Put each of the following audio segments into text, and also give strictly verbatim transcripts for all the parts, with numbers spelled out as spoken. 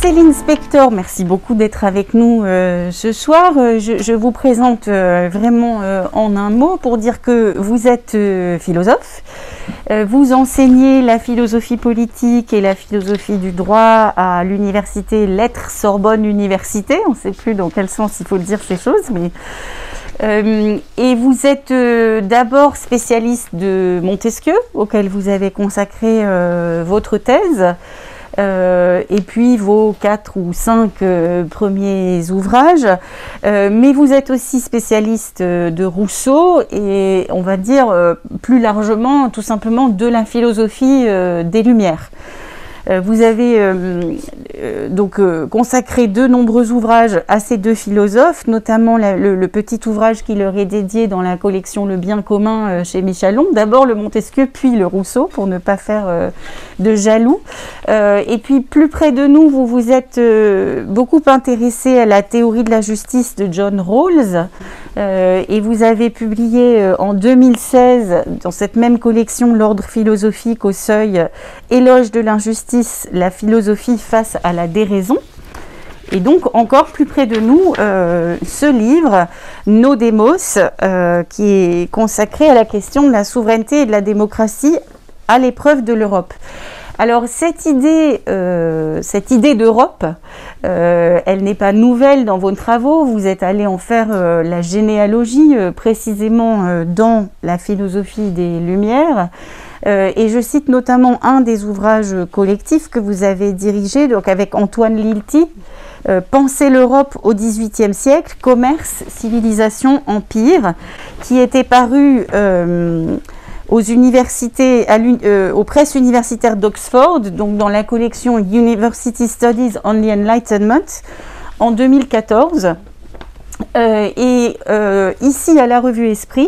Céline Spector, merci beaucoup d'être avec nous euh, ce soir. Euh, je, je vous présente euh, vraiment euh, en un mot pour dire que vous êtes euh, philosophe. Euh, vous enseignez la philosophie politique et la philosophie du droit à l'université Lettres Sorbonne Université. On ne sait plus dans quel sens il faut dire ces choses, mais... Euh, et vous êtes euh, d'abord spécialiste de Montesquieu, auquel vous avez consacré euh, votre thèse. Euh, et puis vos quatre ou cinq euh, premiers ouvrages, euh, mais vous êtes aussi spécialiste euh, de Rousseau et on va dire euh, plus largement tout simplement de la philosophie euh, des Lumières. Euh, vous avez euh, euh, donc euh, consacré de nombreux ouvrages à ces deux philosophes, notamment la, le, le petit ouvrage qui leur est dédié dans la collection Le Bien commun euh, chez Michalon. D'abord le Montesquieu, puis le Rousseau, pour ne pas faire euh, de jaloux. Euh, et puis plus près de nous, vous vous êtes euh, beaucoup intéressé à la théorie de la justice de John Rawls. Euh, et vous avez publié euh, en deux mille seize, dans cette même collection L'Ordre philosophique au Seuil, Éloge de l'injustice, la philosophie face à la déraison. Et donc, encore plus près de nous, euh, ce livre, Nos Démos, euh, qui est consacré à la question de la souveraineté et de la démocratie à l'épreuve de l'Europe. Alors cette idée, euh, cette idée d'Europe, euh, elle n'est pas nouvelle dans vos travaux. Vous êtes allé en faire euh, la généalogie euh, précisément euh, dans la philosophie des Lumières. Euh, et je cite notamment un des ouvrages collectifs que vous avez dirigé, donc avec Antoine Lilti, euh, Penser l'Europe au dix-huitième siècle, commerce, civilisation, empire, qui était paru euh, aux universités, à euh, aux presses universitaires d'Oxford, donc dans la collection University Studies on the Enlightenment, en deux mille quatorze. Euh, et euh, ici, à la revue Esprit,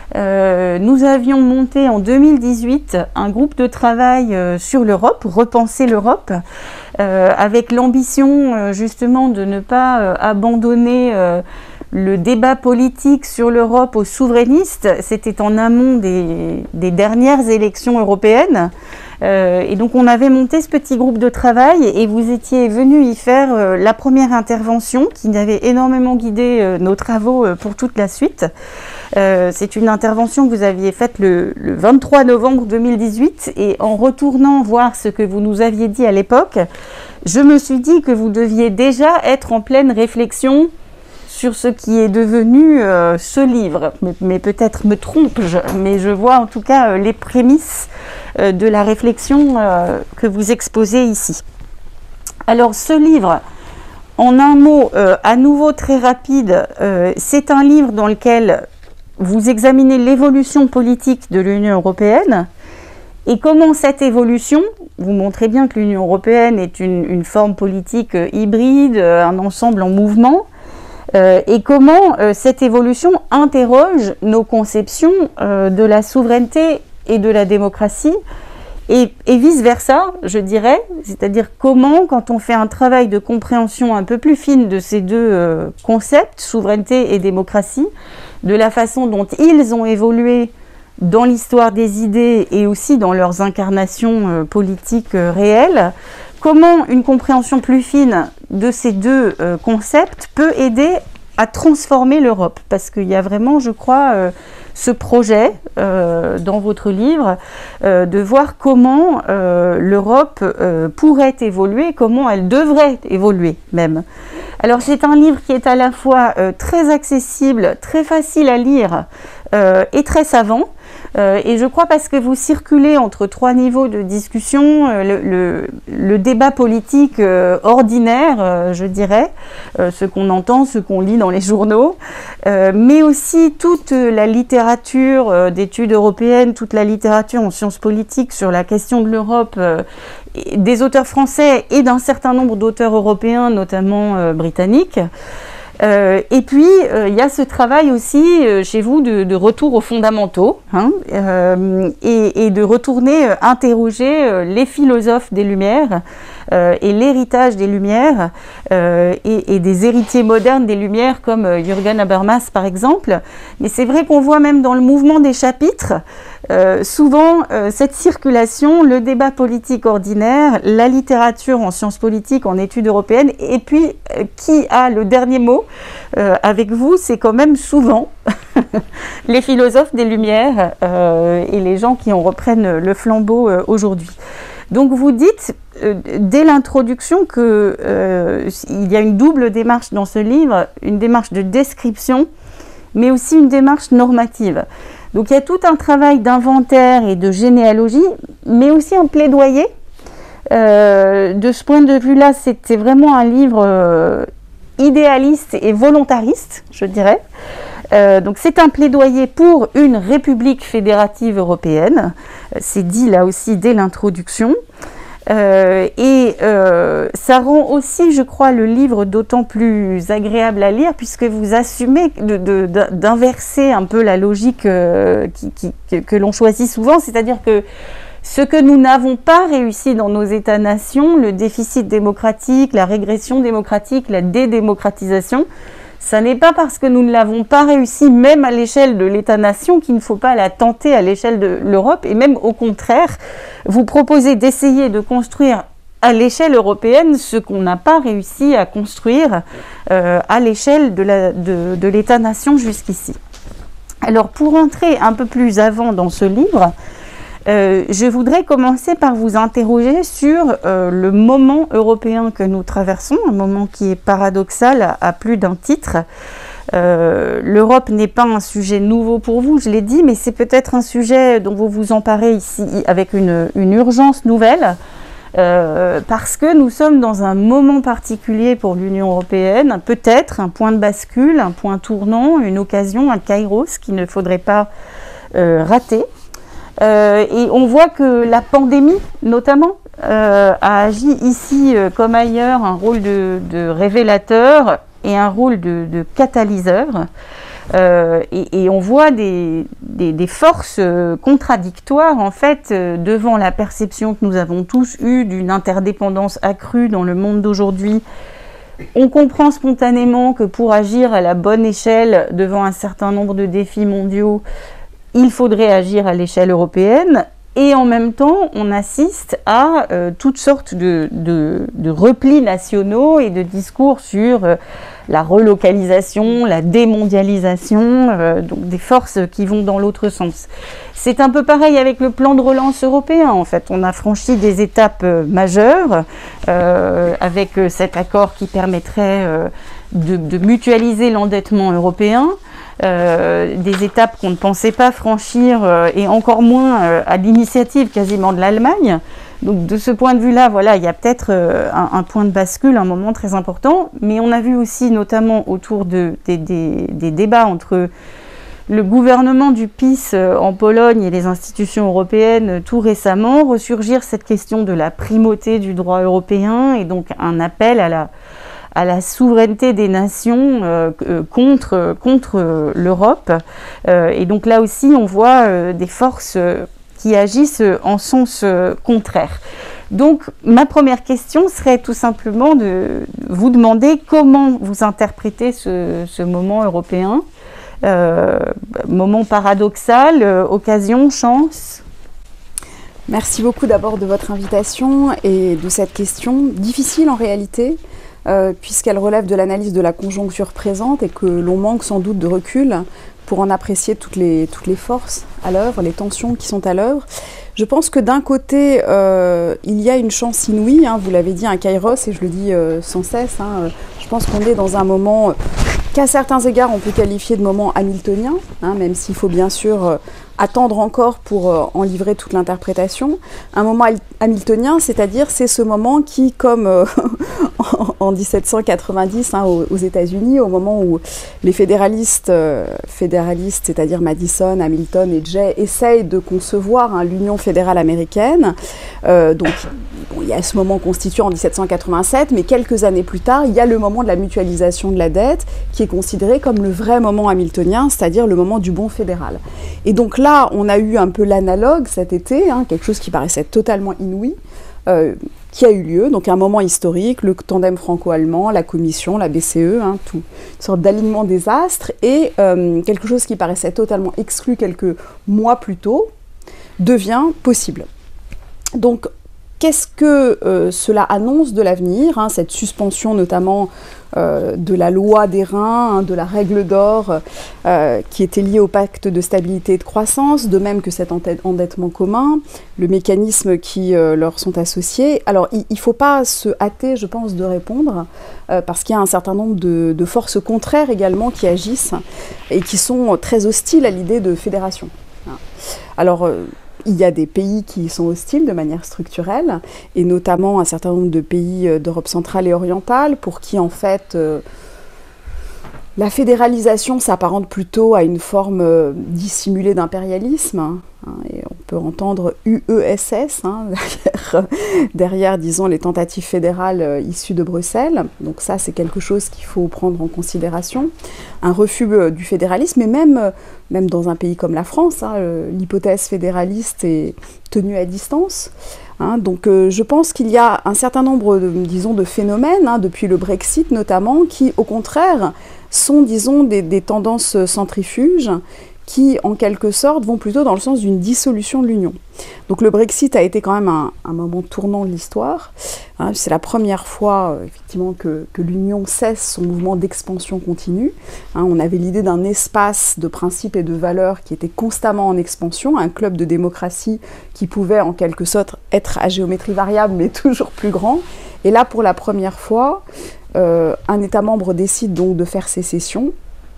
euh, nous avions monté en deux mille dix-huit un groupe de travail euh, sur l'Europe, Repenser l'Europe, euh, avec l'ambition euh, justement de ne pas euh, abandonner euh, le débat politique sur l'Europe aux souverainistes. C'était en amont des, des dernières élections européennes. Euh, et donc on avait monté ce petit groupe de travail et vous étiez venu y faire euh, la première intervention qui avait énormément guidé euh, nos travaux euh, pour toute la suite. Euh, c'est une intervention que vous aviez faite le, le vingt-trois novembre deux mille dix-huit et en retournant voir ce que vous nous aviez dit à l'époque, je me suis dit que vous deviez déjà être en pleine réflexion sur ce qui est devenu euh, ce livre. Mais, mais peut-être me trompe-je, mais je vois en tout cas euh, les prémices euh, de la réflexion euh, que vous exposez ici. Alors ce livre, en un mot, euh, à nouveau très rapide, euh, c'est un livre dans lequel vous examinez l'évolution politique de l'Union européenne et comment cette évolution, vous montrez bien que l'Union européenne est une, une forme politique euh, hybride, euh, un ensemble en mouvement, Euh, et comment euh, cette évolution interroge nos conceptions euh, de la souveraineté et de la démocratie et, et vice-versa, je dirais, c'est-à-dire comment, quand on fait un travail de compréhension un peu plus fine de ces deux euh, concepts, souveraineté et démocratie, de la façon dont ils ont évolué dans l'histoire des idées et aussi dans leurs incarnations euh, politiques euh, réelles, comment une compréhension plus fine de ces deux euh, concepts peut aider à transformer l'Europe. Parce qu'il y a vraiment, je crois, euh, ce projet euh, dans votre livre euh, de voir comment euh, l'Europe euh, pourrait évoluer, comment elle devrait évoluer même. Alors c'est un livre qui est à la fois euh, très accessible, très facile à lire euh, et très savant. Euh, et je crois parce que vous circulez entre trois niveaux de discussion, euh, le, le, le débat politique euh, ordinaire, euh, je dirais, euh, ce qu'on entend, ce qu'on lit dans les journaux, euh, mais aussi toute la littérature euh, d'études européennes, toute la littérature en sciences politiques sur la question de l'Europe, euh, des auteurs français et d'un certain nombre d'auteurs européens, notamment euh, britanniques. Euh, et puis, euh, il y a ce travail aussi euh, chez vous de, de retour aux fondamentaux hein, euh, et, et de retourner euh, interroger euh, les philosophes des Lumières euh, et l'héritage des Lumières euh, et, et des héritiers modernes des Lumières comme euh, Jürgen Habermas par exemple. Mais c'est vrai qu'on voit même dans le mouvement des chapitres Euh, souvent, euh, cette circulation, le débat politique ordinaire, la littérature en sciences politiques, en études européennes, et puis euh, qui a le dernier mot euh, avec vous, c'est quand même souvent les philosophes des Lumières euh, et les gens qui en reprennent le flambeau euh, aujourd'hui. Donc vous dites, euh, dès l'introduction, qu'il euh, y a une double démarche dans ce livre, une démarche de description, mais aussi une démarche normative. Donc il y a tout un travail d'inventaire et de généalogie, mais aussi un plaidoyer. Euh, de ce point de vue-là, c'était vraiment un livre euh, idéaliste et volontariste, je dirais. Euh, donc c'est un plaidoyer pour une république fédérative européenne. C'est dit là aussi dès l'introduction. Euh, et euh, ça rend aussi, je crois, le livre d'autant plus agréable à lire puisque vous assumez de, de, de, d'inverser un peu la logique euh, qui, qui, que, que l'on choisit souvent, c'est-à-dire que ce que nous n'avons pas réussi dans nos États-nations, le déficit démocratique, la régression démocratique, la dédémocratisation, ça n'est pas parce que nous ne l'avons pas réussi, même à l'échelle de l'État-nation, qu'il ne faut pas la tenter à l'échelle de l'Europe. Et même au contraire, vous proposez d'essayer de construire à l'échelle européenne ce qu'on n'a pas réussi à construire euh, à l'échelle de, la, de, de l'État-nation jusqu'ici. Alors, pour entrer un peu plus avant dans ce livre, Euh, je voudrais commencer par vous interroger sur euh, le moment européen que nous traversons, un moment qui est paradoxal à, à plus d'un titre. Euh, L'Europe n'est pas un sujet nouveau pour vous, je l'ai dit, mais c'est peut-être un sujet dont vous vous emparez ici avec une, une urgence nouvelle, euh, parce que nous sommes dans un moment particulier pour l'Union européenne, peut-être un point de bascule, un point tournant, une occasion, un kairos qu'il ne faudrait pas euh, rater. Euh, et on voit que la pandémie, notamment, euh, a agi ici euh, comme ailleurs un rôle de, de révélateur et un rôle de, de catalyseur. Euh, et, et on voit des, des, des forces euh, contradictoires, en fait, euh, devant la perception que nous avons tous eue d'une interdépendance accrue dans le monde d'aujourd'hui. On comprend spontanément que pour agir à la bonne échelle devant un certain nombre de défis mondiaux, il faudrait agir à l'échelle européenne et en même temps, on assiste à euh, toutes sortes de, de, de replis nationaux et de discours sur euh, la relocalisation, la démondialisation, euh, donc des forces qui vont dans l'autre sens. C'est un peu pareil avec le plan de relance européen. En fait, on a franchi des étapes euh, majeures euh, avec euh, cet accord qui permettrait euh, de, de mutualiser l'endettement européen. Euh, des étapes qu'on ne pensait pas franchir euh, et encore moins euh, à l'initiative quasiment de l'Allemagne. Donc de ce point de vue-là, voilà, il y a peut-être euh, un, un point de bascule, un moment très important, mais on a vu aussi notamment autour de, des, des, des débats entre le gouvernement du P I S euh, en Pologne et les institutions européennes euh, tout récemment ressurgir cette question de la primauté du droit européen et donc un appel à la à la souveraineté des nations euh, contre, contre euh, l'Europe. Euh, et donc là aussi, on voit euh, des forces euh, qui agissent en sens euh, contraire. Donc, ma première question serait tout simplement de vous demander comment vous interprétez ce, ce moment européen, euh, moment paradoxal, euh, occasion, chance. Merci beaucoup d'abord de votre invitation et de cette question difficile en réalité, Euh, puisqu'elle relève de l'analyse de la conjoncture présente et que l'on manque sans doute de recul pour en apprécier toutes les, toutes les forces à l'œuvre, les tensions qui sont à l'œuvre. Je pense que d'un côté, euh, il y a une chance inouïe, hein, vous l'avez dit, un kairos, et je le dis euh, sans cesse, hein, je pense qu'on est dans un moment qu'à certains égards on peut qualifier de moment hamiltonien, hein, même s'il faut bien sûr euh, attendre encore pour euh, en livrer toute l'interprétation. Un moment hamiltonien, c'est-à-dire c'est ce moment qui, comme euh, en dix-sept cent quatre-vingt-dix hein, aux, aux États-Unis, au moment où les fédéralistes, euh, fédéralistes c'est-à-dire Madison, Hamilton et Jay, essayent de concevoir hein, l'Union fédérale américaine. Euh, donc, bon, il y a ce moment constitué en dix-sept cent quatre-vingt-sept, mais quelques années plus tard, il y a le moment de la mutualisation de la dette qui est considéré comme le vrai moment hamiltonien, c'est-à-dire le moment du bon fédéral. Et donc là, on a eu un peu l'analogue cet été, hein, quelque chose qui paraissait totalement inouï, euh, qui a eu lieu, donc un moment historique, le tandem franco-allemand, la Commission, la B C E, hein, tout, une sorte d'alignement des astres, et euh, quelque chose qui paraissait totalement exclu quelques mois plus tôt, devient possible. Donc, qu'est-ce que euh, cela annonce de l'avenir, hein, cette suspension notamment euh, de la loi des reins, hein, de la règle d'or euh, qui était liée au pacte de stabilité et de croissance, de même que cet endettement commun, le mécanisme qui euh, leur sont associés. Alors il ne faut pas se hâter, je pense, de répondre, euh, parce qu'il y a un certain nombre de, de forces contraires également qui agissent et qui sont très hostiles à l'idée de fédération. Alors, euh, il y a des pays qui sont hostiles de manière structurelle, et notamment un certain nombre de pays d'Europe centrale et orientale, pour qui en fait euh, la fédéralisation s'apparente plutôt à une forme euh, dissimulée d'impérialisme, hein, et on peut entendre U E S S hein, derrière, derrière, disons, les tentatives fédérales euh, issues de Bruxelles. Donc ça, c'est quelque chose qu'il faut prendre en considération. Un refus euh, du fédéralisme, et même, euh, même dans un pays comme la France, hein, euh, l'hypothèse fédéraliste est tenue à distance. Hein, donc euh, je pense qu'il y a un certain nombre, de, disons, de phénomènes, hein, depuis le Brexit notamment, qui au contraire sont, disons, des, des tendances centrifuges qui, en quelque sorte, vont plutôt dans le sens d'une dissolution de l'Union. Donc le Brexit a été quand même un, un moment tournant de l'histoire. Hein, c'est la première fois, euh, effectivement, que, que l'Union cesse son mouvement d'expansion continue. Hein, on avait l'idée d'un espace de principes et de valeurs qui était constamment en expansion, un club de démocratie qui pouvait, en quelque sorte, être à géométrie variable, mais toujours plus grand. Et là, pour la première fois, euh, un État membre décide donc de faire sécession.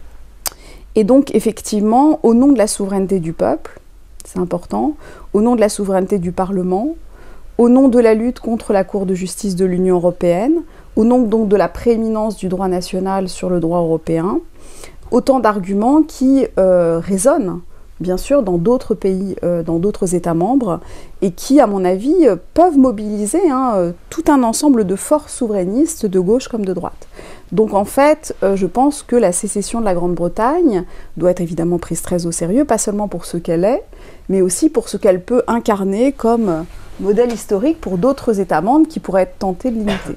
Et donc, effectivement, au nom de la souveraineté du peuple, c'est important, au nom de la souveraineté du Parlement, au nom de la lutte contre la Cour de justice de l'Union européenne, au nom donc de la prééminence du droit national sur le droit européen, autant d'arguments qui euh, résonnent, bien sûr, dans d'autres pays, euh, dans d'autres États membres, et qui, à mon avis, euh, peuvent mobiliser hein, euh, tout un ensemble de forces souverainistes, de gauche comme de droite. Donc en fait, euh, je pense que la sécession de la Grande-Bretagne doit être évidemment prise très au sérieux, pas seulement pour ce qu'elle est, mais aussi pour ce qu'elle peut incarner comme modèle historique pour d'autres États membres qui pourraient être tentés de l'imiter.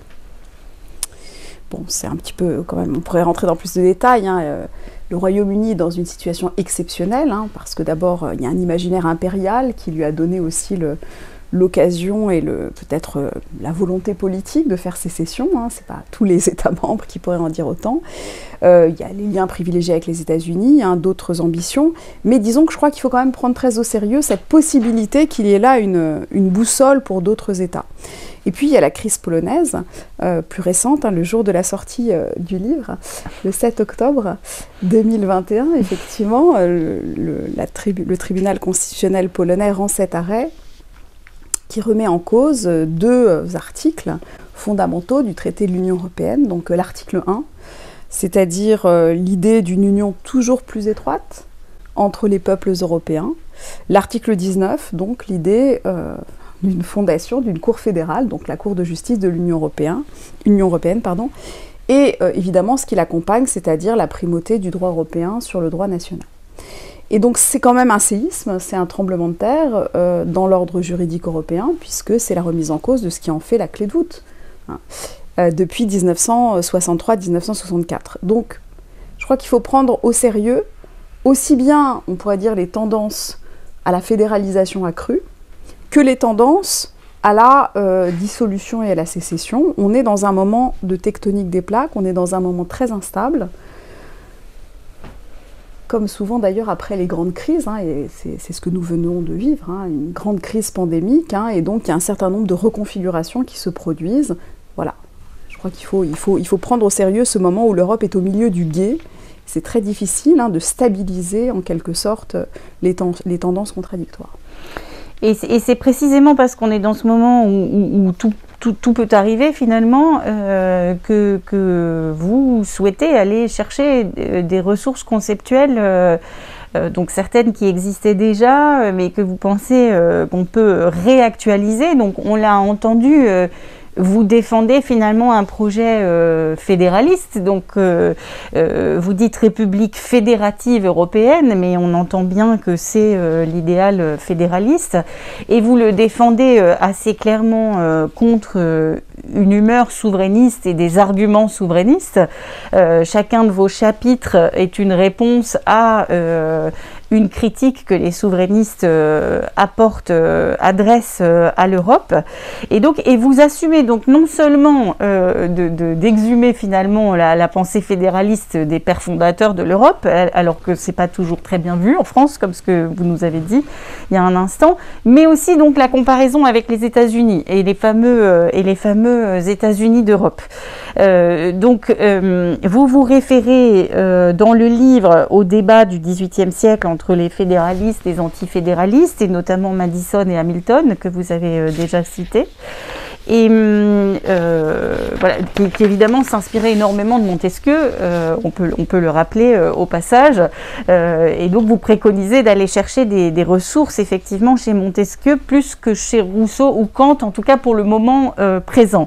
Bon, c'est un petit peu, quand même, on pourrait rentrer dans plus de détails. Hein, euh, le Royaume-Uni est dans une situation exceptionnelle, hein, parce que d'abord, il y a un imaginaire impérial qui lui a donné aussi le... l'occasion et peut-être euh, la volonté politique de faire sécession. Hein, ce n'est pas tous les États membres qui pourraient en dire autant. Euh, il y a les liens privilégiés avec les États-Unis, hein, d'autres ambitions. Mais disons que je crois qu'il faut quand même prendre très au sérieux cette possibilité qu'il y ait là une, une boussole pour d'autres États. Et puis il y a la crise polonaise, euh, plus récente, hein, le jour de la sortie euh, du livre, le sept octobre deux mille vingt et un, effectivement, euh, le, la tribu, le tribunal constitutionnel polonais rend cet arrêt qui remet en cause deux articles fondamentaux du traité de l'Union européenne. Donc l'article un, c'est-à-dire euh, l'idée d'une union toujours plus étroite entre les peuples européens. L'article dix-neuf, donc l'idée euh, d'une fondation, d'une cour fédérale, donc la Cour de justice de l'Union européenne, Union européenne, pardon, et euh, évidemment ce qui l'accompagne, c'est-à-dire la primauté du droit européen sur le droit national. Et donc c'est quand même un séisme, c'est un tremblement de terre euh, dans l'ordre juridique européen, puisque c'est la remise en cause de ce qui en fait la clé de voûte, hein, euh, depuis mille neuf cent soixante-trois à mille neuf cent soixante-quatre. Donc je crois qu'il faut prendre au sérieux aussi bien, on pourrait dire, les tendances à la fédéralisation accrue, que les tendances à la euh, dissolution et à la sécession. On est dans un moment de tectonique des plaques, on est dans un moment très instable, comme souvent d'ailleurs après les grandes crises, hein, et c'est ce que nous venons de vivre, hein, une grande crise pandémique, hein, et donc il y a un certain nombre de reconfigurations qui se produisent. Voilà, je crois qu'il faut, il faut, il faut prendre au sérieux ce moment où l'Europe est au milieu du gué. C'est très difficile hein, de stabiliser en quelque sorte les, ten les tendances contradictoires. Et c'est précisément parce qu'on est dans ce moment où, où, où tout, tout, tout peut arriver finalement euh, que, que vous souhaitez aller chercher des ressources conceptuelles, euh, euh, donc certaines qui existaient déjà, mais que vous pensez euh, qu'on peut réactualiser. Donc on l'a entendu, euh, vous défendez finalement un projet euh, fédéraliste, donc euh, euh, vous dites République fédérative européenne, mais on entend bien que c'est euh, l'idéal fédéraliste, et vous le défendez euh, assez clairement euh, contre euh, une humeur souverainiste et des arguments souverainistes. Euh, chacun de vos chapitres est une réponse à euh, une critique que les souverainistes euh, apportent, euh, adressent euh, à l'Europe. Et donc, et vous assumez donc non seulement euh, de, de, d'exhumer finalement la, la pensée fédéraliste des pères fondateurs de l'Europe, alors que c'est pas toujours très bien vu en France, comme ce que vous nous avez dit il y a un instant, mais aussi donc la comparaison avec les États-Unis et les fameux euh, et les fameux États-Unis d'Europe. Euh, donc, euh, vous vous référez euh, dans le livre au débat du dix-huitième siècle entre les fédéralistes et les antifédéralistes, et notamment Madison et Hamilton, que vous avez euh, déjà cité, et euh, voilà, qui, qui évidemment s'inspirait énormément de Montesquieu, euh, on, peut, on peut le rappeler euh, au passage, euh, et donc vous préconisez d'aller chercher des, des ressources effectivement chez Montesquieu, plus que chez Rousseau ou Kant, en tout cas pour le moment euh, présent.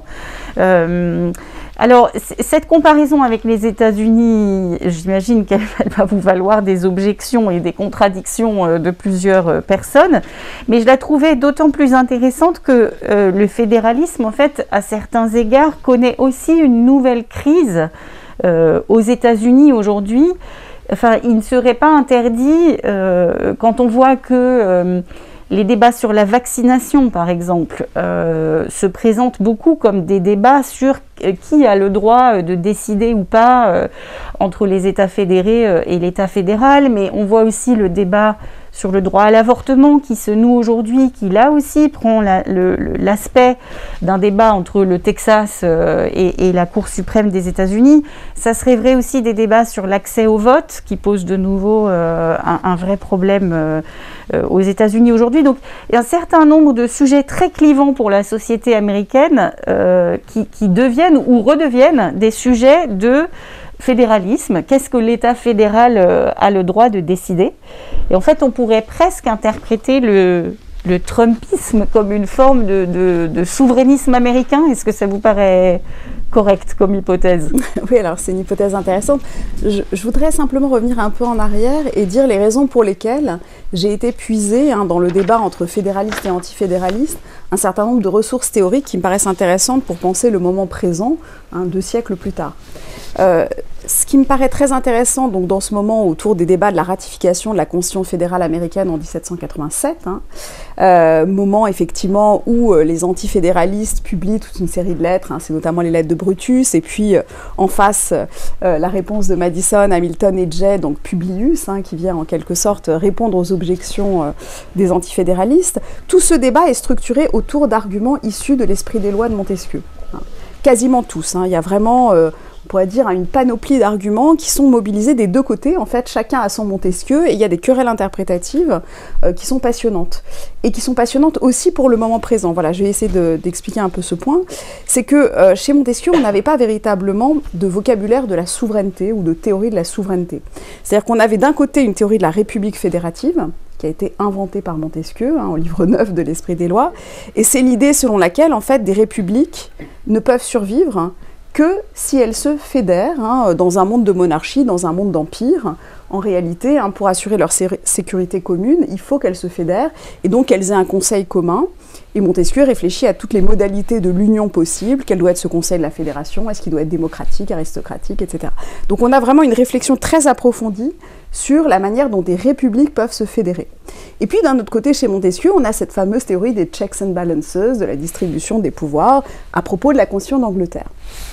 Euh, Alors, cette comparaison avec les États-Unis, j'imagine qu'elle va vous valoir des objections et des contradictions de plusieurs personnes, mais je la trouvais d'autant plus intéressante que euh, le fédéralisme, en fait, à certains égards, connaît aussi une nouvelle crise euh, aux États-Unis aujourd'hui. Enfin, il ne serait pas interdit, euh, quand on voit que... Euh, les débats sur la vaccination, par exemple, euh, se présentent beaucoup comme des débats sur qui a le droit de décider ou pas euh, entre les États fédérés euh, et l'État fédéral, mais on voit aussi le débat sur le droit à l'avortement qui se noue aujourd'hui, qui là aussi prend la, le, l'aspect d'un débat entre le Texas euh, et, et la Cour suprême des États-Unis. Ça serait vrai aussi des débats sur l'accès au vote, qui pose de nouveau euh, un, un vrai problème euh, euh, aux États-Unis aujourd'hui. Donc il y a un certain nombre de sujets très clivants pour la société américaine euh, qui, qui deviennent ou redeviennent des sujets de fédéralisme. Qu'est-ce que l'État fédéral euh, a le droit de décider? Et en fait, on pourrait presque interpréter le, le Trumpisme comme une forme de, de, de souverainisme américain. Est-ce que ça vous paraît correct comme hypothèse? Oui, alors c'est une hypothèse intéressante. Je, je voudrais simplement revenir un peu en arrière et dire les raisons pour lesquelles j'ai été puisée hein, dans le débat entre fédéralistes et antifédéralistes un certain nombre de ressources théoriques qui me paraissent intéressantes pour penser le moment présent, hein, deux siècles plus tard. Euh, ce qui me paraît très intéressant donc, dans ce moment autour des débats de la ratification de la Constitution fédérale américaine en dix-sept cent quatre-vingt-sept, hein, euh, moment effectivement où euh, les antifédéralistes publient toute une série de lettres, hein, c'est notamment les lettres de Brutus, et puis euh, en face euh, la réponse de Madison, Hamilton et Jay, donc Publius, hein, qui vient en quelque sorte répondre aux objections euh, des antifédéralistes. Tout ce débat est structuré autour d'arguments issus de l'esprit des lois de Montesquieu. Hein. Quasiment tous, hein, il y a vraiment... Euh, on pourrait dire, une panoplie d'arguments qui sont mobilisés des deux côtés. En fait, chacun a son Montesquieu et il y a des querelles interprétatives euh, qui sont passionnantes. Et qui sont passionnantes aussi pour le moment présent. Voilà, je vais essayer de, d'expliquer un peu ce point. C'est que euh, chez Montesquieu, on n'avait pas véritablement de vocabulaire de la souveraineté ou de théorie de la souveraineté. C'est-à-dire qu'on avait d'un côté une théorie de la République fédérative, qui a été inventée par Montesquieu, hein, au livre neuf de l'Esprit des lois. Et c'est l'idée selon laquelle, en fait, des républiques ne peuvent survivre hein, que si elles se fédèrent hein, dans un monde de monarchie, dans un monde d'empire. En réalité, hein, pour assurer leur sé- sécurité commune, il faut qu'elles se fédèrent et donc qu'elles aient un conseil commun. Et Montesquieu réfléchit à toutes les modalités de l'union possible. Quel doit être ce conseil de la fédération? Est-ce qu'il doit être démocratique, aristocratique, et cetera. Donc on a vraiment une réflexion très approfondie sur la manière dont des républiques peuvent se fédérer. Et puis d'un autre côté, chez Montesquieu, on a cette fameuse théorie des checks and balances, de la distribution des pouvoirs, à propos de la Constitution d'Angleterre.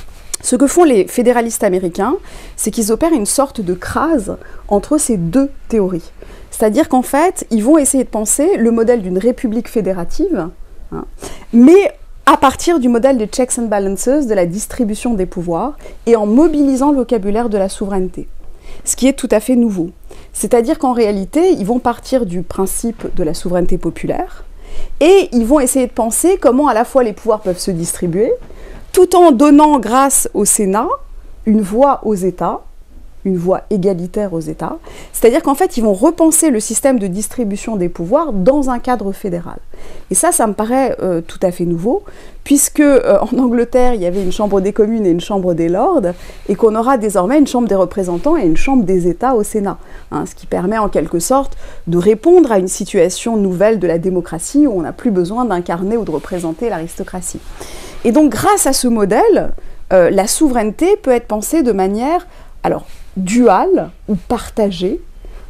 Ce que font les fédéralistes américains, c'est qu'ils opèrent une sorte de crase entre ces deux théories. C'est-à-dire qu'en fait, ils vont essayer de penser le modèle d'une république fédérative, hein, mais à partir du modèle des checks and balances, de la distribution des pouvoirs, et en mobilisant le vocabulaire de la souveraineté. Ce qui est tout à fait nouveau. C'est-à-dire qu'en réalité, ils vont partir du principe de la souveraineté populaire, et ils vont essayer de penser comment à la fois les pouvoirs peuvent se distribuer, tout en donnant grâce au Sénat une voix aux États, une voix égalitaire aux États. C'est-à-dire qu'en fait, ils vont repenser le système de distribution des pouvoirs dans un cadre fédéral. Et ça, ça me paraît euh, tout à fait nouveau, puisque euh, en Angleterre, il y avait une chambre des communes et une chambre des lords, et qu'on aura désormais une chambre des représentants et une chambre des États au Sénat, hein, ce qui permet en quelque sorte de répondre à une situation nouvelle de la démocratie où on n'a plus besoin d'incarner ou de représenter l'aristocratie. Et donc, grâce à ce modèle, euh, la souveraineté peut être pensée de manière, alors, duale ou partagée,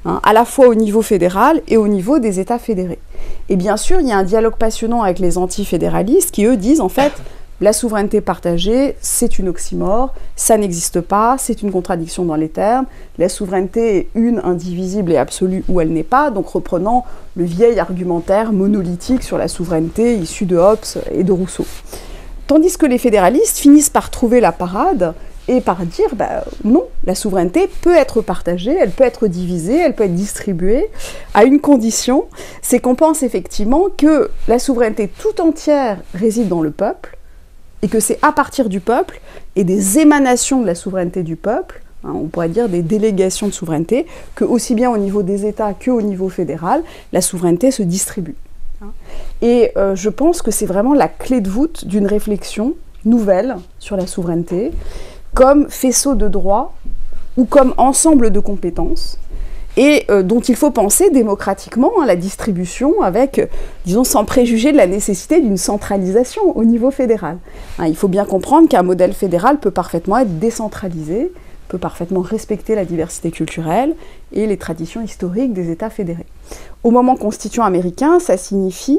hein, à la fois au niveau fédéral et au niveau des États fédérés. Et bien sûr, il y a un dialogue passionnant avec les antifédéralistes qui, eux, disent en fait, la souveraineté partagée, c'est une oxymore, ça n'existe pas, c'est une contradiction dans les termes, la souveraineté est une, indivisible et absolue ou elle n'est pas, donc reprenant le vieil argumentaire monolithique sur la souveraineté issu de Hobbes et de Rousseau. Tandis que les fédéralistes finissent par trouver la parade et par dire, bah, non, la souveraineté peut être partagée, elle peut être divisée, elle peut être distribuée, à une condition, c'est qu'on pense effectivement que la souveraineté tout entière réside dans le peuple, et que c'est à partir du peuple et des émanations de la souveraineté du peuple, hein, on pourrait dire des délégations de souveraineté, que aussi bien au niveau des États qu'au niveau fédéral, la souveraineté se distribue. Hein. Et euh, je pense que c'est vraiment la clé de voûte d'une réflexion nouvelle sur la souveraineté, comme faisceau de droit ou comme ensemble de compétences, et euh, dont il faut penser démocratiquement hein, la distribution avec, euh, disons, sans préjuger de la nécessité d'une centralisation au niveau fédéral. Hein, il faut bien comprendre qu'un modèle fédéral peut parfaitement être décentralisé, peut parfaitement respecter la diversité culturelle et les traditions historiques des États fédérés. Au moment constituant américain, ça signifie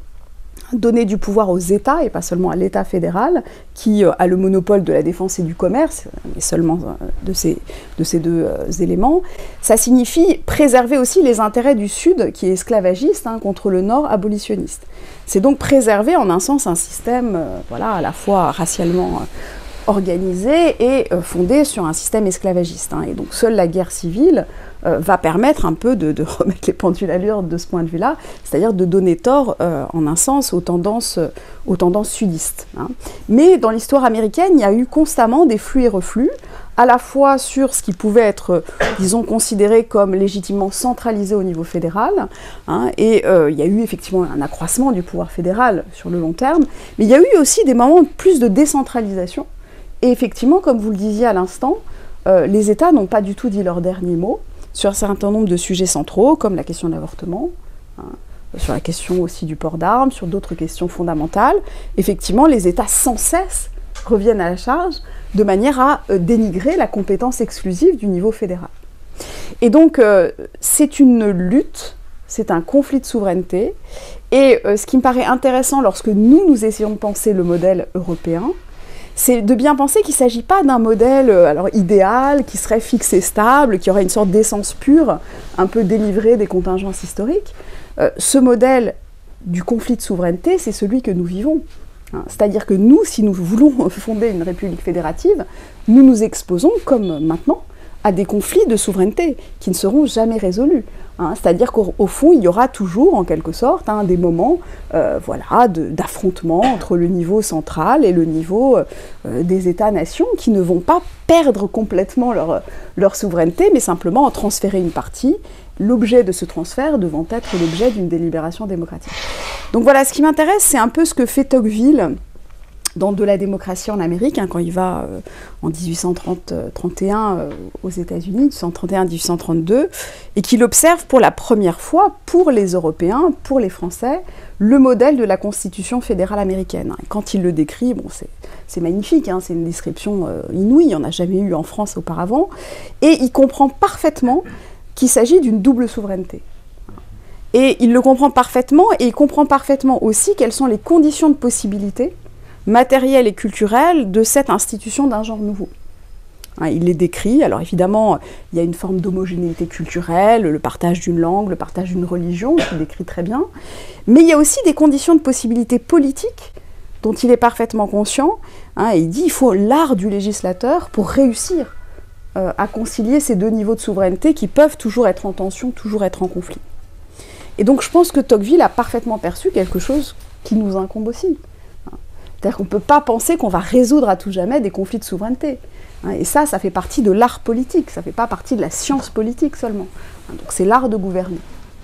donner du pouvoir aux États, et pas seulement à l'État fédéral, qui euh, a le monopole de la défense et du commerce, mais seulement euh, de ces, de ces deux euh, éléments. Ça signifie préserver aussi les intérêts du Sud, qui est esclavagiste, hein, contre le Nord abolitionniste. C'est donc préserver en un sens un système euh, voilà, à la fois racialement euh, organisé et euh, fondé sur un système esclavagiste. Hein. Et donc seule la guerre civile euh, va permettre un peu de, de remettre les pendules à l'heure de ce point de vue-là, c'est-à-dire de donner tort euh, en un sens aux tendances, euh, aux tendances sudistes. Hein. Mais dans l'histoire américaine, il y a eu constamment des flux et reflux, à la fois sur ce qui pouvait être, euh, disons, considéré comme légitimement centralisé au niveau fédéral, hein, et euh, il y a eu effectivement un accroissement du pouvoir fédéral sur le long terme, mais il y a eu aussi des moments plus de décentralisation. Et effectivement, comme vous le disiez à l'instant, euh, les États n'ont pas du tout dit leur dernier mot sur un certain nombre de sujets centraux, comme la question de l'avortement, hein, sur la question aussi du port d'armes, sur d'autres questions fondamentales. Effectivement, les États sans cesse reviennent à la charge de manière à euh, dénigrer la compétence exclusive du niveau fédéral. Et donc, euh, c'est une lutte, c'est un conflit de souveraineté, et euh, ce qui me paraît intéressant lorsque nous, nous essayons de penser le modèle européen, c'est de bien penser qu'il ne s'agit pas d'un modèle euh, alors, idéal, qui serait fixe et stable, qui aurait une sorte d'essence pure, un peu délivrée des contingences historiques. Euh, ce modèle du conflit de souveraineté, c'est celui que nous vivons. Hein, c'est-à-dire que nous, si nous voulons fonder une république fédérative, nous nous exposons, comme maintenant, à des conflits de souveraineté qui ne seront jamais résolus. Hein, c'est-à-dire qu'au fond, il y aura toujours, en quelque sorte, hein, des moments euh, voilà, d'affrontement entre le niveau central et le niveau euh, des États-nations qui ne vont pas perdre complètement leur, leur souveraineté, mais simplement en transférer une partie, l'objet de ce transfert devant être l'objet d'une délibération démocratique. Donc voilà, ce qui m'intéresse, c'est un peu ce que fait Tocqueville dans De la démocratie en Amérique, hein, quand il va euh, en dix-huit cent trente, trente et un euh, aux États-Unis, dix-huit cent trente et un à dix-huit cent trente-deux, et qu'il observe pour la première fois, pour les Européens, pour les Français, le modèle de la Constitution fédérale américaine. Et quand il le décrit, bon, c'est magnifique, hein, c'est une description euh, inouïe, il n'y en a jamais eu en France auparavant, et il comprend parfaitement qu'il s'agit d'une double souveraineté. Et il le comprend parfaitement, et il comprend parfaitement aussi quelles sont les conditions de possibilité matérielle et culturelle de cette institution d'un genre nouveau. Hein, il les décrit, alors évidemment, il y a une forme d'homogénéité culturelle, le partage d'une langue, le partage d'une religion, qu'il décrit très bien, mais il y a aussi des conditions de possibilité politique dont il est parfaitement conscient, hein, et il dit qu'il faut l'art du législateur pour réussir euh, à concilier ces deux niveaux de souveraineté qui peuvent toujours être en tension, toujours être en conflit. Et donc je pense que Tocqueville a parfaitement perçu quelque chose qui nous incombe aussi. C'est-à-dire qu'on ne peut pas penser qu'on va résoudre à tout jamais des conflits de souveraineté. Et ça, ça fait partie de l'art politique, ça ne fait pas partie de la science politique seulement. Donc c'est l'art de gouverner.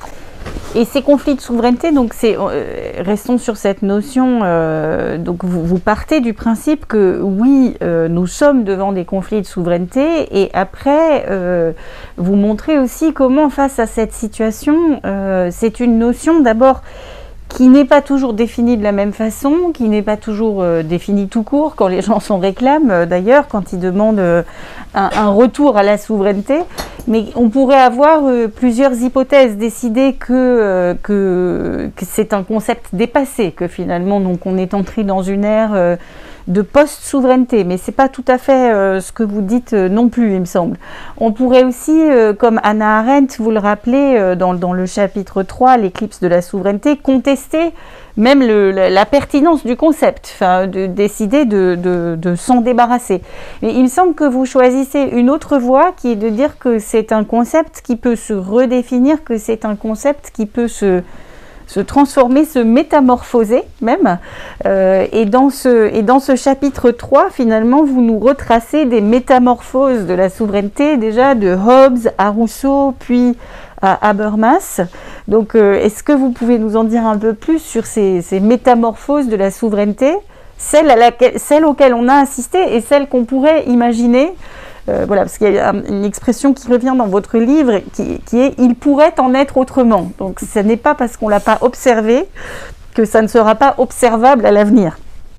Et ces conflits de souveraineté, donc c'est, euh, restons sur cette notion, euh, donc vous, vous partez du principe que oui, euh, nous sommes devant des conflits de souveraineté, et après, euh, vous montrez aussi comment face à cette situation, euh, c'est une notion d'abord qui n'est pas toujours défini de la même façon, qui n'est pas toujours euh, défini tout court, quand les gens s'en réclament, euh, d'ailleurs, quand ils demandent euh, un, un retour à la souveraineté. Mais on pourrait avoir euh, plusieurs hypothèses, décider que, euh, que, que c'est un concept dépassé, que finalement donc, on est entré dans une ère euh, de post-souveraineté, mais ce n'est pas tout à fait euh, ce que vous dites euh, non plus, il me semble. On pourrait aussi, euh, comme Hannah Arendt, vous le rappelez, euh, dans, dans le chapitre trois, l'éclipse de la souveraineté, contester même le, la, la pertinence du concept, enfin, de décider de, de, de s'en débarrasser. Mais il me semble que vous choisissez une autre voie qui est de dire que c'est un concept qui peut se redéfinir, que c'est un concept qui peut se... se transformer, se métamorphoser même. Euh, et, dans ce, et dans ce chapitre trois, finalement, vous nous retracez des métamorphoses de la souveraineté, déjà de Hobbes à Rousseau, puis à Habermas. Donc, euh, est-ce que vous pouvez nous en dire un peu plus sur ces, ces métamorphoses de la souveraineté, celles, à laquelle, celles auxquelles on a assisté et celles qu'on pourrait imaginer? Euh, voilà, parce qu'il y a une expression qui revient dans votre livre qui, qui est « il pourrait en être autrement ». Donc ce n'est pas parce qu'on ne l'a pas observé que ça ne sera pas observable à l'avenir.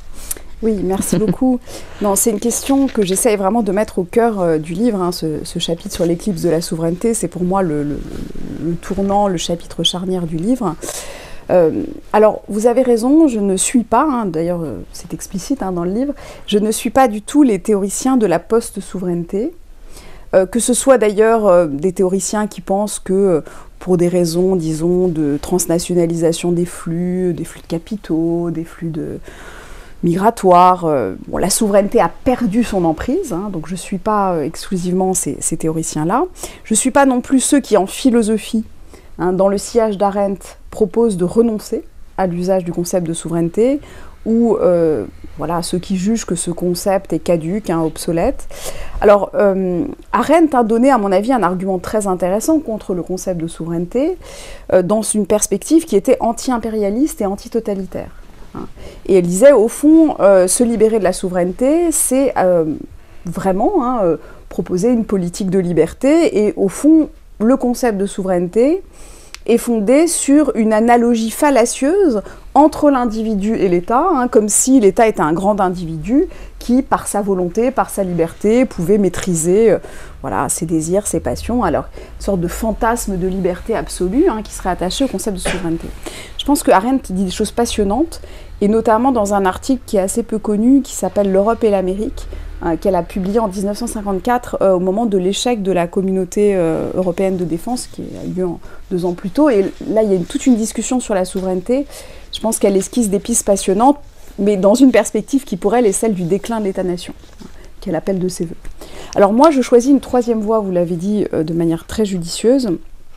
Oui, merci beaucoup. Non, c'est une question que j'essaye vraiment de mettre au cœur euh, du livre, hein, ce, ce chapitre sur l'éclipse de la souveraineté. C'est pour moi le, le, le tournant, le chapitre charnière du livre. Euh, alors, vous avez raison, je ne suis pas, hein, d'ailleurs euh, c'est explicite hein, dans le livre, je ne suis pas du tout les théoriciens de la post-souveraineté, euh, que ce soit d'ailleurs euh, des théoriciens qui pensent que euh, pour des raisons, disons, de transnationalisation des flux, des flux de capitaux, des flux de migratoires, euh, bon, la souveraineté a perdu son emprise, hein, donc je ne suis pas euh, exclusivement ces, ces théoriciens-là. Je ne suis pas non plus ceux qui en philosophie, Hein, dans le sillage d'Arendt, propose de renoncer à l'usage du concept de souveraineté, ou euh, voilà, ceux qui jugent que ce concept est caduque, hein, obsolète. Alors, euh, Arendt a donné, à mon avis, un argument très intéressant contre le concept de souveraineté, euh, dans une perspective qui était anti-impérialiste et anti-totalitaire. Hein. Et elle disait, au fond, euh, se libérer de la souveraineté, c'est euh, vraiment hein, euh, proposer une politique de liberté, et au fond, le concept de souveraineté est fondé sur une analogie fallacieuse entre l'individu et l'État, hein, comme si l'État était un grand individu qui, par sa volonté, par sa liberté, pouvait maîtriser euh, voilà, ses désirs, ses passions, alors une sorte de fantasme de liberté absolue hein, qui serait attaché au concept de souveraineté. Je pense que Arendt dit des choses passionnantes, et notamment dans un article qui est assez peu connu, qui s'appelle « L'Europe et l'Amérique », hein, qu'elle a publié en dix-neuf cent cinquante-quatre, euh, au moment de l'échec de la communauté euh, européenne de défense, qui a eu lieu en, deux ans plus tôt. Et là, il y a une, toute une discussion sur la souveraineté. Je pense qu'elle esquisse des pistes passionnantes, mais dans une perspective qui, pour elle, est celle du déclin de l'État-nation, hein, qu'elle appelle de ses voeux. Alors moi, je choisis une troisième voie, vous l'avez dit, euh, de manière très judicieuse,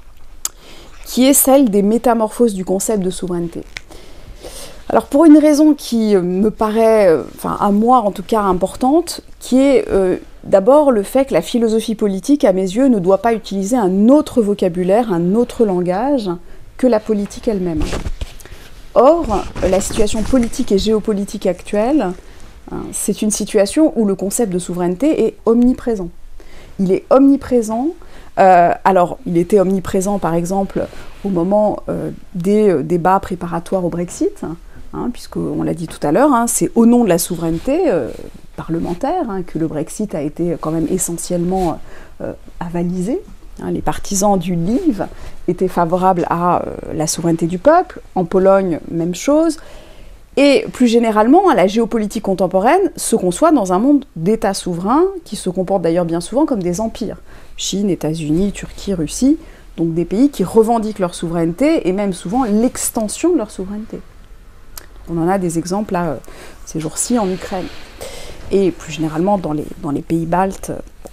qui est celle des métamorphoses du concept de souveraineté. Alors pour une raison qui me paraît, enfin à moi en tout cas importante, qui est euh, d'abord le fait que la philosophie politique, à mes yeux, ne doit pas utiliser un autre vocabulaire, un autre langage que la politique elle-même. Or, la situation politique et géopolitique actuelle, hein, c'est une situation où le concept de souveraineté est omniprésent. Il est omniprésent. Euh, alors, il était omniprésent, par exemple, au moment euh, des euh, débats préparatoires au Brexit, hein, puisqu'on l'a dit tout à l'heure, hein, c'est au nom de la souveraineté euh, parlementaire hein, que le Brexit a été quand même essentiellement euh, avalisé. Hein, les partisans du Leave étaient favorables à euh, la souveraineté du peuple. En Pologne, même chose. Et plus généralement, la géopolitique contemporaine se conçoit dans un monde d'États souverains, qui se comportent d'ailleurs bien souvent comme des empires. Chine, États-Unis, Turquie, Russie, donc des pays qui revendiquent leur souveraineté, et même souvent l'extension de leur souveraineté. On en a des exemples là, ces jours-ci en Ukraine, et plus généralement dans les, dans les pays baltes.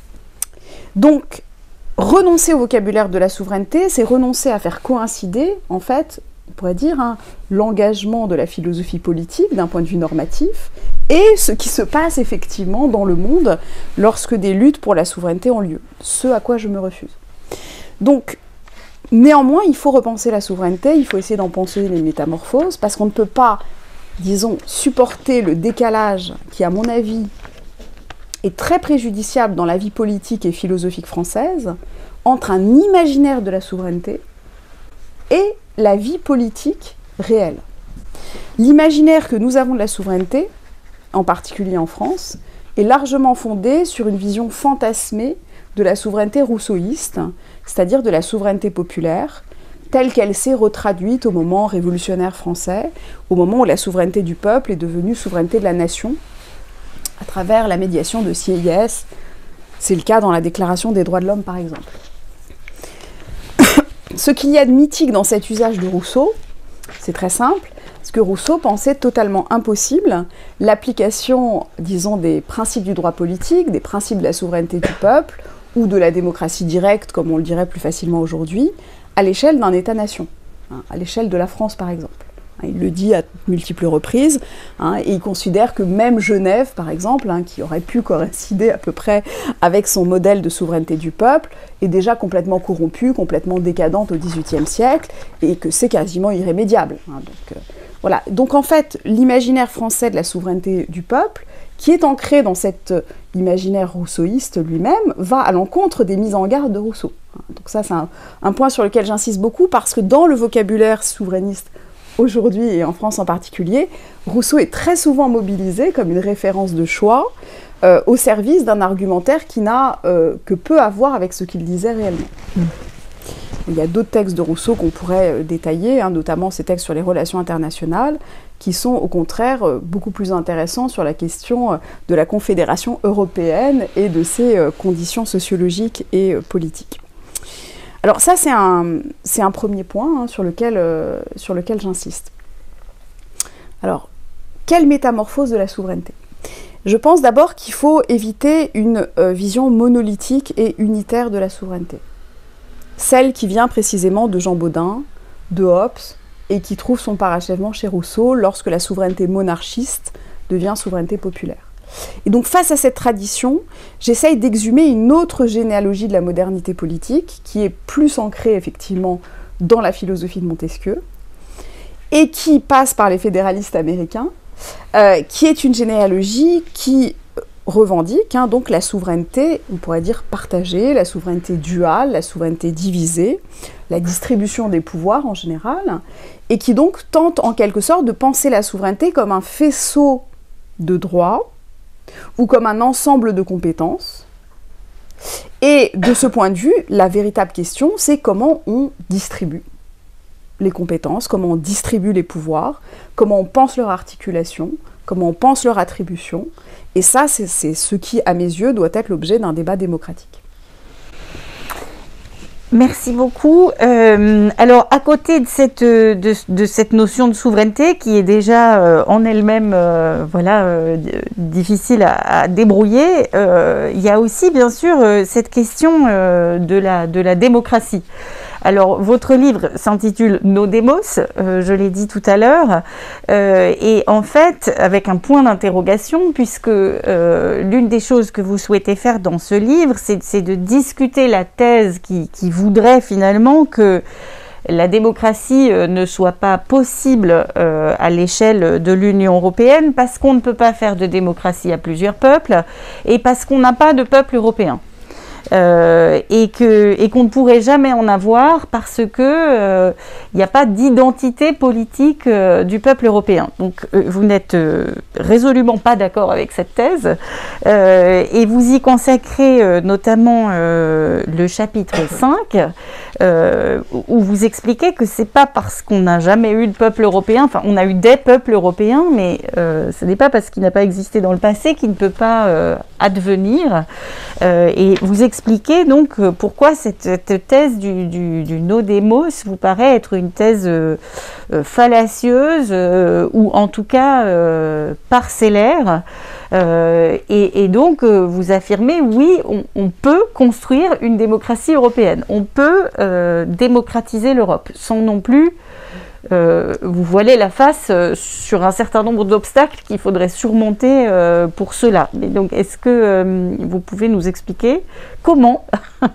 Donc, renoncer au vocabulaire de la souveraineté, c'est renoncer à faire coïncider, en fait, on pourrait dire, hein, l'engagement de la philosophie politique d'un point de vue normatif et ce qui se passe effectivement dans le monde lorsque des luttes pour la souveraineté ont lieu, ce à quoi je me refuse. Donc, néanmoins, il faut repenser la souveraineté, il faut essayer d'en penser les métamorphoses, parce qu'on ne peut pas, disons, supporter le décalage qui, à mon avis, est très préjudiciable dans la vie politique et philosophique française entre un imaginaire de la souveraineté et la vie politique réelle. L'imaginaire que nous avons de la souveraineté, en particulier en France, est largement fondé sur une vision fantasmée de la souveraineté rousseauiste, c'est-à-dire de la souveraineté populaire, telle qu'elle s'est retraduite au moment révolutionnaire français, au moment où la souveraineté du peuple est devenue souveraineté de la nation, à travers la médiation de C I S. C'est le cas dans la Déclaration des droits de l'homme, par exemple. Ce qu'il y a de mythique dans cet usage de Rousseau, c'est très simple, parce que Rousseau pensait totalement impossible l'application, disons, des principes du droit politique, des principes de la souveraineté du peuple, ou de la démocratie directe, comme on le dirait plus facilement aujourd'hui, à l'échelle d'un État-nation, hein, à l'échelle de la France, par exemple. Il le dit à multiples reprises, hein, et il considère que même Genève, par exemple, hein, qui aurait pu coïncider à peu près avec son modèle de souveraineté du peuple, est déjà complètement corrompue, complètement décadente au dix-huitième siècle, et que c'est quasiment irrémédiable. Hein, donc, euh, voilà. Donc en fait, l'imaginaire français de la souveraineté du peuple, qui est ancré dans cet imaginaire rousseauiste lui-même, va à l'encontre des mises en garde de Rousseau. Donc ça, c'est un, un point sur lequel j'insiste beaucoup, parce que dans le vocabulaire souverainiste aujourd'hui, et en France en particulier, Rousseau est très souvent mobilisé comme une référence de choix euh, au service d'un argumentaire qui n'a euh, que peu à voir avec ce qu'il disait réellement. Mmh. Il y a d'autres textes de Rousseau qu'on pourrait euh, détailler, hein, notamment ces textes sur les relations internationales, qui sont au contraire euh, beaucoup plus intéressants sur la question euh, de la Confédération européenne et de ses euh, conditions sociologiques et euh, politiques. Alors ça, c'est un, c'est un premier point hein, sur lequel, euh, sur lequel j'insiste. Alors, quelle métamorphose de la souveraineté ? Je pense d'abord qu'il faut éviter une euh, vision monolithique et unitaire de la souveraineté. Celle qui vient précisément de Jean Bodin, de Hobbes, et qui trouve son parachèvement chez Rousseau lorsque la souveraineté monarchiste devient souveraineté populaire. Et donc face à cette tradition, j'essaye d'exhumer une autre généalogie de la modernité politique, qui est plus ancrée effectivement dans la philosophie de Montesquieu, et qui passe par les fédéralistes américains, euh, qui est une généalogie qui revendique hein, donc la souveraineté, on pourrait dire partagée, la souveraineté duale, la souveraineté divisée, la distribution des pouvoirs en général, et qui donc tente en quelque sorte de penser la souveraineté comme un faisceau de droits, ou comme un ensemble de compétences. Et de ce point de vue, la véritable question, c'est comment on distribue les compétences, comment on distribue les pouvoirs, comment on pense leur articulation, comment on pense leur attribution. Et ça, c'est, c'est ce qui, à mes yeux, doit être l'objet d'un débat démocratique. Merci beaucoup. Euh, alors, à côté de cette, de, de cette notion de souveraineté, qui est déjà euh, en elle-même euh, voilà, euh, difficile à, à débrouiller, euh, il y a aussi, bien sûr, euh, cette question euh, de, la, de la démocratie. Alors, votre livre s'intitule « Nos démos euh, », je l'ai dit tout à l'heure, euh, et en fait, avec un point d'interrogation, puisque euh, l'une des choses que vous souhaitez faire dans ce livre, c'est, c'est de discuter la thèse qui, qui voudrait finalement que la démocratie euh, ne soit pas possible euh, à l'échelle de l'Union européenne, parce qu'on ne peut pas faire de démocratie à plusieurs peuples, et parce qu'on n'a pas de peuple européen. Euh, et que et qu'on ne pourrait jamais en avoir parce que euh, il n'y a pas d'identité politique euh, du peuple européen. Donc euh, vous n'êtes euh, résolument pas d'accord avec cette thèse euh, et vous y consacrez euh, notamment euh, le chapitre cinq euh, où vous expliquez que c'est pas parce qu'on n'a jamais eu de peuple européen, enfin on a eu des peuples européens, mais euh, ce n'est pas parce qu'il n'a pas existé dans le passé qu'il ne peut pas euh, advenir. Euh, et vous expliquez donc pourquoi cette, cette thèse du, du, du no-demos vous paraît être une thèse euh, euh, fallacieuse euh, ou en tout cas euh, parcellaire. Euh, et, et donc euh, vous affirmez oui, on, on peut construire une démocratie européenne, on peut euh, démocratiser l'Europe sans non plus Euh, vous voilez la face euh, sur un certain nombre d'obstacles qu'il faudrait surmonter euh, pour cela. Mais donc, est-ce que euh, vous pouvez nous expliquer comment,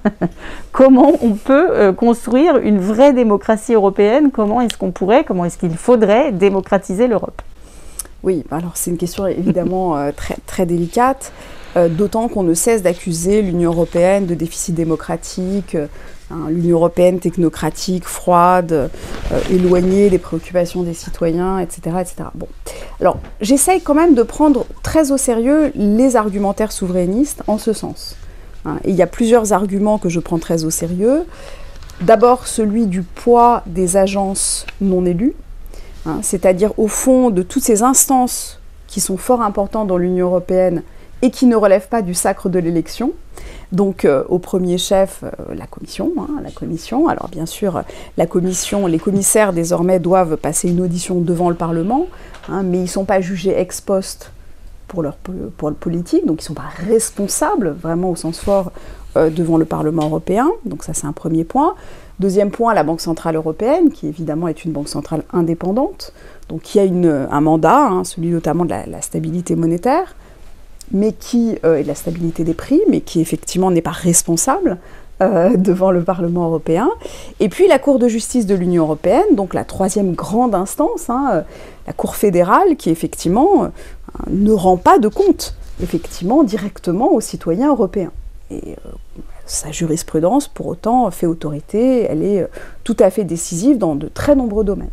comment on peut euh, construire une vraie démocratie européenne? Comment est-ce qu'on pourrait, comment est-ce qu'il faudrait démocratiser l'Europe? Oui, alors c'est une question évidemment euh, très, très délicate, euh, d'autant qu'on ne cesse d'accuser l'Union européenne de déficit démocratique, Hein, l'Union européenne technocratique, froide, euh, éloignée des préoccupations des citoyens, et cetera, et cetera. Bon. Alors, j'essaye quand même de prendre très au sérieux les argumentaires souverainistes en ce sens. Hein, et il y a plusieurs arguments que je prends très au sérieux. D'abord, celui du poids des agences non élues, hein, c'est-à-dire au fond de toutes ces instances qui sont fort importantes dans l'Union européenne et qui ne relèvent pas du sacre de l'élection. Donc, euh, au premier chef, euh, la commission, hein, la commission. Alors, bien sûr, la commission, les commissaires, désormais, doivent passer une audition devant le Parlement, hein, mais ils ne sont pas jugés ex post pour leur pour le politique, donc ils ne sont pas responsables, vraiment au sens fort, euh, devant le Parlement européen. Donc, ça, c'est un premier point. Deuxième point, la Banque centrale européenne, qui évidemment est une banque centrale indépendante, donc qui a une, un mandat, hein, celui notamment de la, la stabilité monétaire, mais qui, euh, et de la stabilité des prix, mais qui effectivement n'est pas responsable euh, devant le Parlement européen. Et puis la Cour de justice de l'Union européenne, donc la troisième grande instance, hein, euh, la Cour fédérale, qui effectivement euh, ne rend pas de compte, effectivement, directement aux citoyens européens. Et euh, sa jurisprudence, pour autant, fait autorité, elle est euh, tout à fait décisive dans de très nombreux domaines.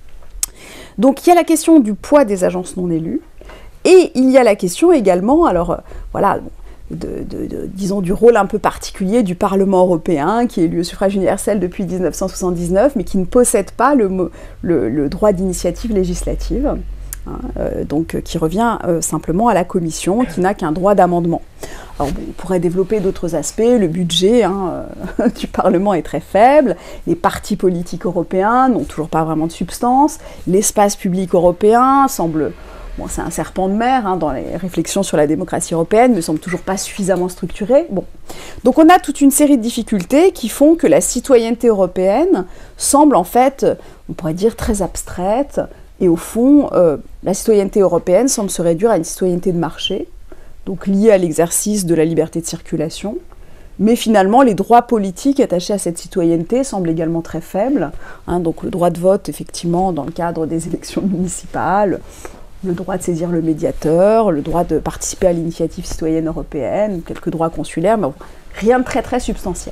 Donc il y a la question du poids des agences non élues, et il y a la question également, alors euh, voilà, de, de, de, disons du rôle un peu particulier du Parlement européen, qui est élu au suffrage universel depuis mille neuf cent soixante-dix-neuf, mais qui ne possède pas le, le, le droit d'initiative législative, hein, euh, donc euh, qui revient euh, simplement à la Commission, qui n'a qu'un droit d'amendement. Alors bon, on pourrait développer d'autres aspects, le budget hein, euh, du Parlement est très faible, les partis politiques européens n'ont toujours pas vraiment de substance, l'espace public européen semble... Bon, c'est un serpent de mer hein, dans les réflexions sur la démocratie européenne, ne semble toujours pas suffisamment structuré. Bon. Donc on a toute une série de difficultés qui font que la citoyenneté européenne semble en fait, on pourrait dire, très abstraite. Et au fond, euh, la citoyenneté européenne semble se réduire à une citoyenneté de marché, donc liée à l'exercice de la liberté de circulation. Mais finalement, les droits politiques attachés à cette citoyenneté semblent également très faibles. Hein, donc le droit de vote, effectivement, dans le cadre des élections municipales, le droit de saisir le médiateur, le droit de participer à l'initiative citoyenne européenne, quelques droits consulaires, mais rien de très très substantiel.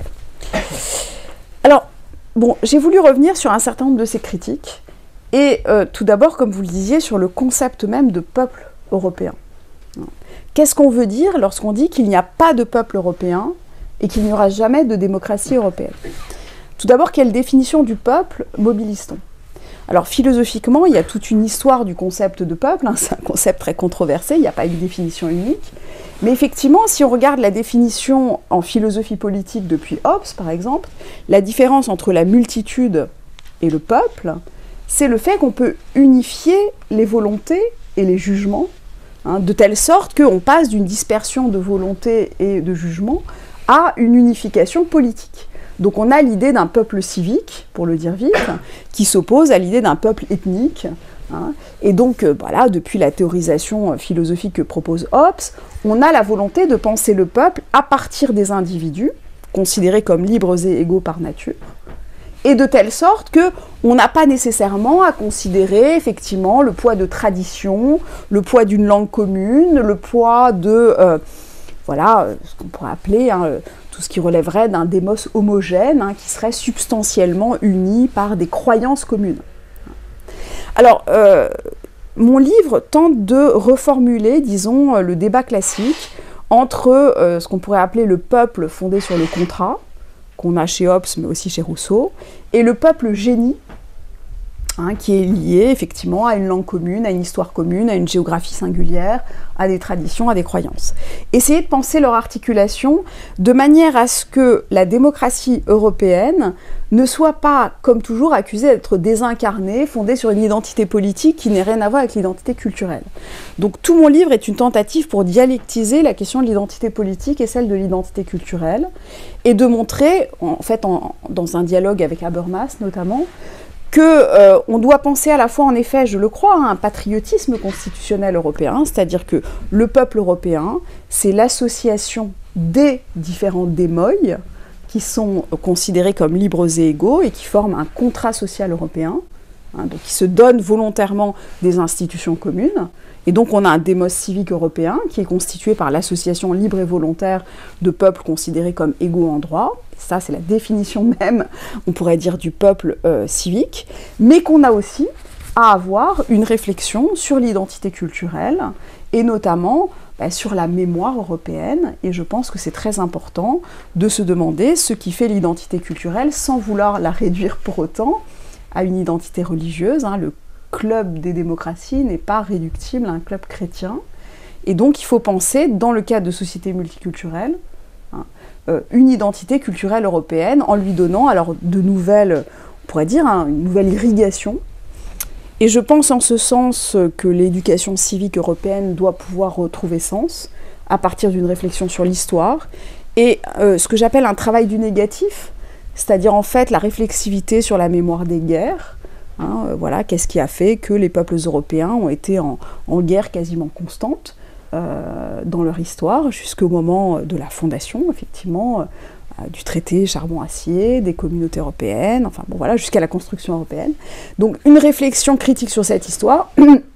Alors, bon, j'ai voulu revenir sur un certain nombre de ces critiques, et euh, tout d'abord, comme vous le disiez, sur le concept même de peuple européen. Qu'est-ce qu'on veut dire lorsqu'on dit qu'il n'y a pas de peuple européen et qu'il n'y aura jamais de démocratie européenne? Tout d'abord, quelle définition du peuple mobilise-t-on? Alors philosophiquement, il y a toute une histoire du concept de peuple, hein, c'est un concept très controversé, il n'y a pas une définition unique. Mais effectivement, si on regarde la définition en philosophie politique depuis Hobbes, par exemple, la différence entre la multitude et le peuple, c'est le fait qu'on peut unifier les volontés et les jugements, hein, de telle sorte qu'on passe d'une dispersion de volontés et de jugements à une unification politique. Donc on a l'idée d'un peuple civique, pour le dire vite, qui s'oppose à l'idée d'un peuple ethnique. Hein. Et donc, euh, voilà, depuis la théorisation philosophique que propose Hobbes, on a la volonté de penser le peuple à partir des individus, considérés comme libres et égaux par nature, et de telle sorte qu'on n'a pas nécessairement à considérer effectivement le poids de tradition, le poids d'une langue commune, le poids de... Euh, voilà, ce qu'on pourrait appeler... Hein, tout ce qui relèverait d'un démos homogène, hein, qui serait substantiellement uni par des croyances communes. Alors, euh, mon livre tente de reformuler, disons, le débat classique entre euh, ce qu'on pourrait appeler le peuple fondé sur le contrat, qu'on a chez Hobbes, mais aussi chez Rousseau, et le peuple génie, hein, qui est lié effectivement à une langue commune, à une histoire commune, à une géographie singulière, à des traditions, à des croyances. Essayer de penser leur articulation de manière à ce que la démocratie européenne ne soit pas, comme toujours, accusée d'être désincarnée, fondée sur une identité politique qui n'ait rien à voir avec l'identité culturelle. Donc tout mon livre est une tentative pour dialectiser la question de l'identité politique et celle de l'identité culturelle, et de montrer, en fait, en, dans un dialogue avec Habermas notamment, qu'on euh, doit penser à la fois, en effet, je le crois, à un patriotisme constitutionnel européen, c'est-à-dire que le peuple européen, c'est l'association des différents démoïs qui sont considérés comme libres et égaux et qui forment un contrat social européen, hein, donc qui se donnent volontairement des institutions communes. Et donc on a un démos civique européen qui est constitué par l'association libre et volontaire de peuples considérés comme égaux en droit. Ça, c'est la définition même, on pourrait dire, du peuple euh, civique. Mais qu'on a aussi à avoir une réflexion sur l'identité culturelle et notamment bah, sur la mémoire européenne. Et je pense que c'est très important de se demander ce qui fait l'identité culturelle sans vouloir la réduire pour autant à une identité religieuse. Hein. Le club des démocraties n'est pas réductible à un club chrétien. Et donc il faut penser, dans le cadre de sociétés multiculturelles, hein, euh, une identité culturelle européenne en lui donnant alors de nouvelles, on pourrait dire, hein, une nouvelle irrigation. Et je pense en ce sens que l'éducation civique européenne doit pouvoir retrouver sens à partir d'une réflexion sur l'histoire et euh, ce que j'appelle un travail du négatif, c'est-à-dire en fait la réflexivité sur la mémoire des guerres. Hein, euh, voilà, qu'est-ce qui a fait que les peuples européens ont été en, en guerre quasiment constante euh, dans leur histoire jusqu'au moment de la fondation, effectivement, euh, du traité charbon-acier, des communautés européennes, enfin bon voilà, jusqu'à la construction européenne. Donc une réflexion critique sur cette histoire,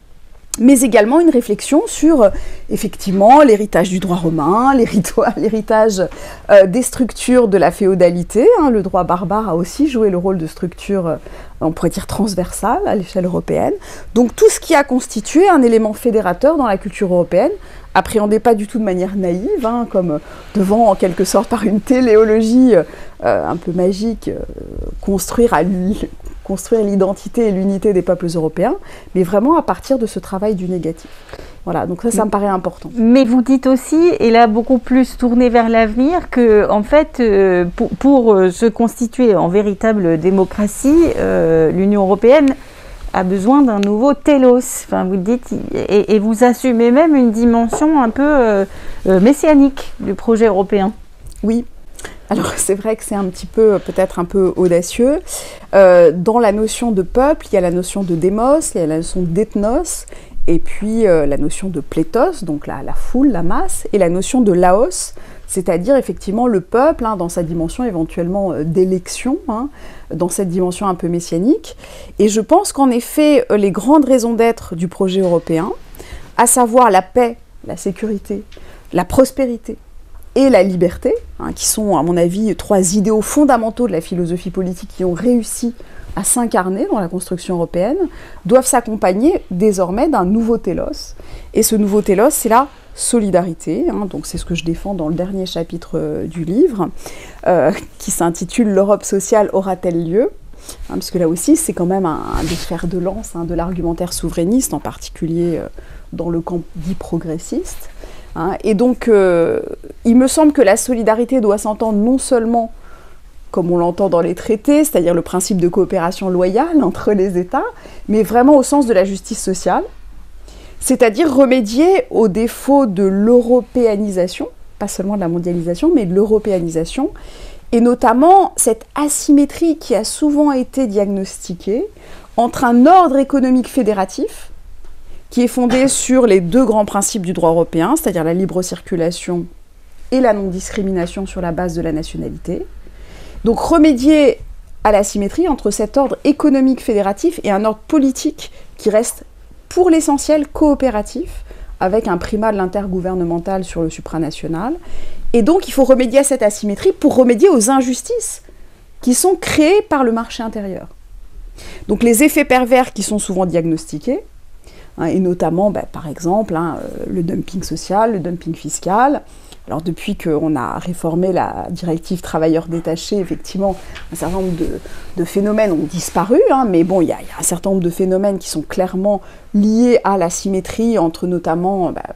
mais également une réflexion sur, euh, effectivement, l'héritage du droit romain, l'héritage euh, des structures de la féodalité. Hein, le droit barbare a aussi joué le rôle de structure, euh, on pourrait dire, transversale à l'échelle européenne. Donc tout ce qui a constitué un élément fédérateur dans la culture européenne, appréhendé pas du tout de manière naïve, hein, comme devant, en quelque sorte, par une téléologie euh, un peu magique, euh, construire à construire l'identité et l'unité des peuples européens, mais vraiment à partir de ce travail du négatif. Voilà, donc ça, ça me paraît important. Mais vous dites aussi, et là beaucoup plus tourné vers l'avenir, que en fait, euh, pour, pour euh, se constituer en véritable démocratie, euh, l'Union européenne a besoin d'un nouveau télos. Enfin, vous dites, et, et vous assumez même une dimension un peu euh, euh, messianique du projet européen. Oui. Alors c'est vrai que c'est un petit peu, peut-être un peu audacieux. Euh, dans la notion de peuple, il y a la notion de démos, il y a la notion d'ethnos, et puis euh, la notion de plétos, donc la, la foule, la masse, et la notion de laos, c'est-à-dire effectivement le peuple, hein, dans sa dimension éventuellement euh, d'élection, hein, dans cette dimension un peu messianique. Et je pense qu'en effet, euh, les grandes raisons d'être du projet européen, à savoir la paix, la sécurité, la prospérité, et la liberté, hein, qui sont, à mon avis, trois idéaux fondamentaux de la philosophie politique qui ont réussi à s'incarner dans la construction européenne, doivent s'accompagner désormais d'un nouveau télos. Et ce nouveau télos, c'est la solidarité, hein, donc c'est ce que je défends dans le dernier chapitre euh, du livre, euh, qui s'intitule « L'Europe sociale aura-t-elle lieu ?» hein, parce que là aussi, c'est quand même un, un des fers de lance hein, de l'argumentaire souverainiste, en particulier euh, dans le camp dit progressiste. Hein, et donc, euh, il me semble que la solidarité doit s'entendre non seulement comme on l'entend dans les traités, c'est-à-dire le principe de coopération loyale entre les États, mais vraiment au sens de la justice sociale, c'est-à-dire remédier au défaut de l'européanisation, pas seulement de la mondialisation, mais de l'européanisation, et notamment cette asymétrie qui a souvent été diagnostiquée entre un ordre économique fédératif, qui est fondé sur les deux grands principes du droit européen, c'est-à-dire la libre circulation et la non-discrimination sur la base de la nationalité. Donc remédier à l'asymétrie entre cet ordre économique fédératif et un ordre politique qui reste pour l'essentiel coopératif, avec un primat de l'intergouvernemental sur le supranational. Et donc il faut remédier à cette asymétrie pour remédier aux injustices qui sont créées par le marché intérieur. Donc les effets pervers qui sont souvent diagnostiqués, et notamment, bah, par exemple, hein, le dumping social, le dumping fiscal. Alors depuis qu'on a réformé la directive travailleurs détachés, effectivement, un certain nombre de, de phénomènes ont disparu, hein, mais bon, il y, y a un certain nombre de phénomènes qui sont clairement liés à l'asymétrie entre notamment bah,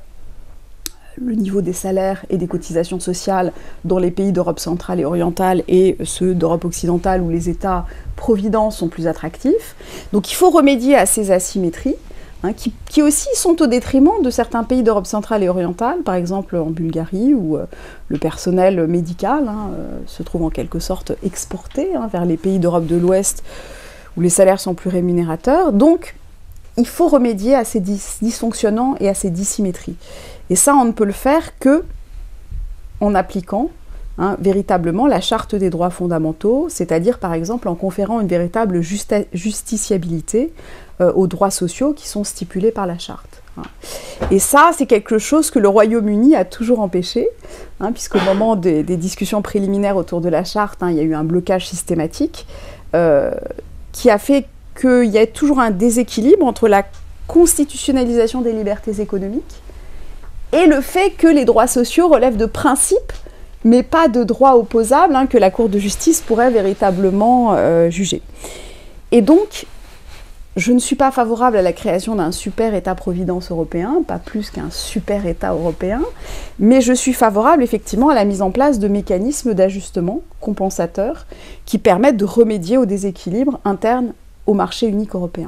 le niveau des salaires et des cotisations sociales dans les pays d'Europe centrale et orientale et ceux d'Europe occidentale où les États-providence sont plus attractifs. Donc il faut remédier à ces asymétries. Hein, qui, qui aussi sont au détriment de certains pays d'Europe centrale et orientale, par exemple en Bulgarie, où euh, le personnel médical hein, euh, se trouve en quelque sorte exporté hein, vers les pays d'Europe de l'Ouest, où les salaires sont plus rémunérateurs. Donc, il faut remédier à ces dis dysfonctionnements et à ces dissymétries. Et ça, on ne peut le faire que en appliquant hein, véritablement la charte des droits fondamentaux, c'est-à-dire par exemple en conférant une véritable justa- justiciabilité euh, aux droits sociaux qui sont stipulés par la charte. Hein. Et ça, c'est quelque chose que le Royaume-Uni a toujours empêché, hein, puisqu'au moment des, des discussions préliminaires autour de la charte, hein, il y a eu un blocage systématique euh, qui a fait qu'il y a toujours un déséquilibre entre la constitutionnalisation des libertés économiques et le fait que les droits sociaux relèvent de principes, mais pas de droits opposables, hein, que la Cour de justice pourrait véritablement euh, juger. Et donc, je ne suis pas favorable à la création d'un super État-providence européen, pas plus qu'un super État européen, mais je suis favorable effectivement à la mise en place de mécanismes d'ajustement compensateurs qui permettent de remédier aux déséquilibres internes au marché unique européen.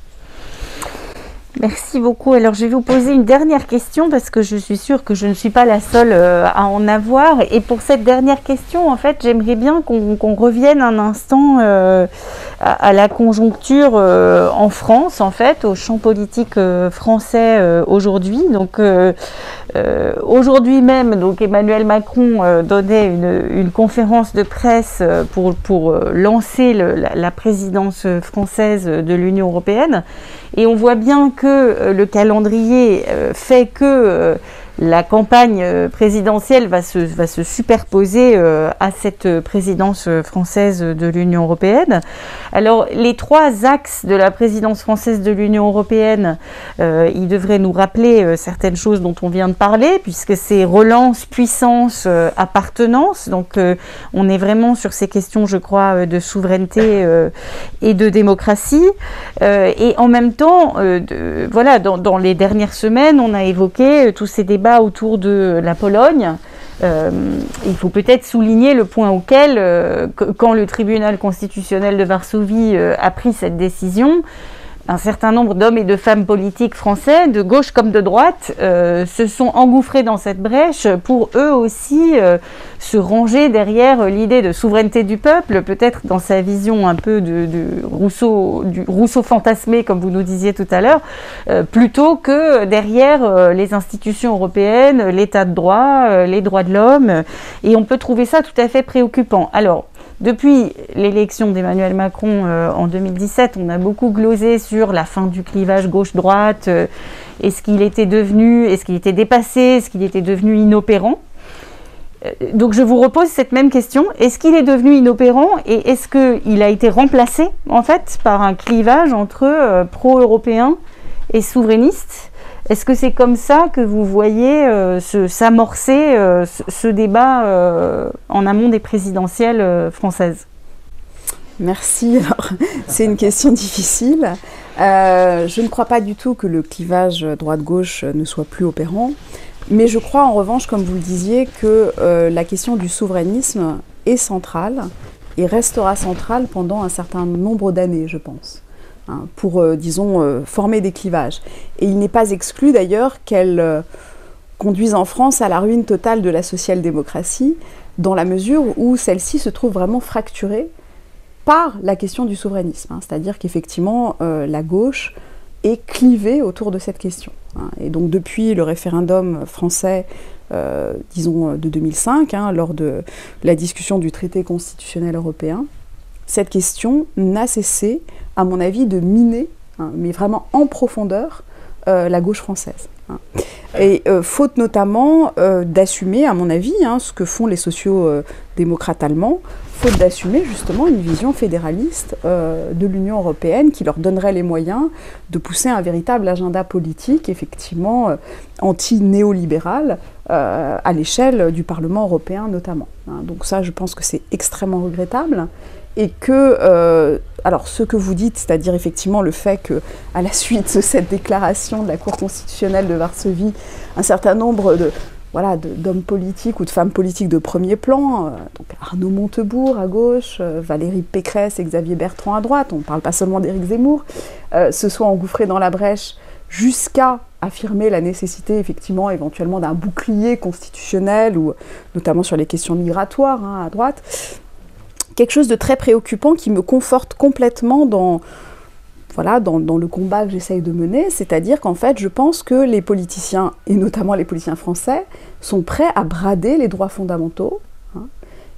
Merci beaucoup. Alors, je vais vous poser une dernière question parce que je suis sûre que je ne suis pas la seule euh, à en avoir. Et pour cette dernière question, en fait, j'aimerais bien qu'on qu'on revienne un instant euh, à, à la conjoncture euh, en France, en fait, au champ politique euh, français euh, aujourd'hui. Donc, euh, euh, aujourd'hui même, donc Emmanuel Macron euh, donnait une, une conférence de presse pour, pour lancer le, la, la présidence française de l'Union européenne. Et on voit bien que euh, le calendrier euh, fait que euh, la campagne présidentielle va se, va se superposer euh, à cette présidence française de l'Union européenne. Alors, les trois axes de la présidence française de l'Union européenne, euh, ils devraient nous rappeler euh, certaines choses dont on vient de parler, puisque c'est relance, puissance, euh, appartenance. Donc, euh, on est vraiment sur ces questions, je crois, de souveraineté euh, et de démocratie. Euh, et en même temps, euh, de, voilà, dans, dans les dernières semaines, on a évoqué euh, tous ces débats autour de la Pologne. Euh, il faut peut-être souligner le point auquel, euh, quand le tribunal constitutionnel de Varsovie euh, a pris cette décision, un certain nombre d'hommes et de femmes politiques français, de gauche comme de droite, euh, se sont engouffrés dans cette brèche pour eux aussi euh, se ranger derrière l'idée de souveraineté du peuple, peut-être dans sa vision un peu de, de Rousseau, du Rousseau fantasmé, comme vous nous disiez tout à l'heure, euh, plutôt que derrière euh, les institutions européennes, l'état de droit, euh, les droits de l'homme. Et on peut trouver ça tout à fait préoccupant. Alors, depuis l'élection d'Emmanuel Macron euh, en deux mille dix-sept, on a beaucoup glosé sur la fin du clivage gauche-droite. Euh, est-ce qu'il était devenu, est-ce qu'il était dépassé, est-ce qu'il était devenu inopérant? euh, Donc je vous repose cette même question. Est-ce qu'il est devenu inopérant et est-ce qu'il a été remplacé en fait par un clivage entre euh, pro-européens et souverainistes? Est-ce que c'est comme ça que vous voyez euh, se, s'amorcer euh, ce, ce débat euh, en amont des présidentielles euh, françaises? Merci. Alors, c'est une question difficile. Euh, je ne crois pas du tout que le clivage droite-gauche ne soit plus opérant, mais je crois en revanche, comme vous le disiez, que euh, la question du souverainisme est centrale et restera centrale pendant un certain nombre d'années, je pense. Hein, pour, euh, disons, euh, former des clivages. Et il n'est pas exclu d'ailleurs qu'elle euh, conduise en France à la ruine totale de la social-démocratie, dans la mesure où celle-ci se trouve vraiment fracturée par la question du souverainisme. Hein, c'est-à-dire qu'effectivement, euh, la gauche est clivée autour de cette question. Hein, et donc depuis le référendum français, euh, disons, de deux mille cinq, hein, lors de la discussion du traité constitutionnel européen, cette question n'a cessé, à mon avis, de miner, hein, mais vraiment en profondeur, euh, la gauche française. Hein. Et euh, faute notamment euh, d'assumer, à mon avis, hein, ce que font les sociaux-démocrates allemands, faute d'assumer justement une vision fédéraliste euh, de l'Union européenne qui leur donnerait les moyens de pousser un véritable agenda politique, effectivement, euh, anti-néolibéral, euh, à l'échelle du Parlement européen notamment. Hein. Donc ça, je pense que c'est extrêmement regrettable. Et que, euh, alors ce que vous dites, c'est-à-dire effectivement le fait qu'à la suite de cette déclaration de la Cour constitutionnelle de Varsovie, un certain nombre de, voilà, de, d'hommes politiques ou de femmes politiques de premier plan, euh, donc Arnaud Montebourg à gauche, euh, Valérie Pécresse et Xavier Bertrand à droite, on ne parle pas seulement d'Éric Zemmour, euh, se soient engouffrés dans la brèche jusqu'à affirmer la nécessité effectivement éventuellement d'un bouclier constitutionnel, ou notamment sur les questions migratoires, hein, à droite. Quelque chose de très préoccupant qui me conforte complètement dans, voilà, dans, dans le combat que j'essaye de mener, c'est-à-dire qu'en fait, je pense que les politiciens, et notamment les politiciens français, sont prêts à brader les droits fondamentaux, hein,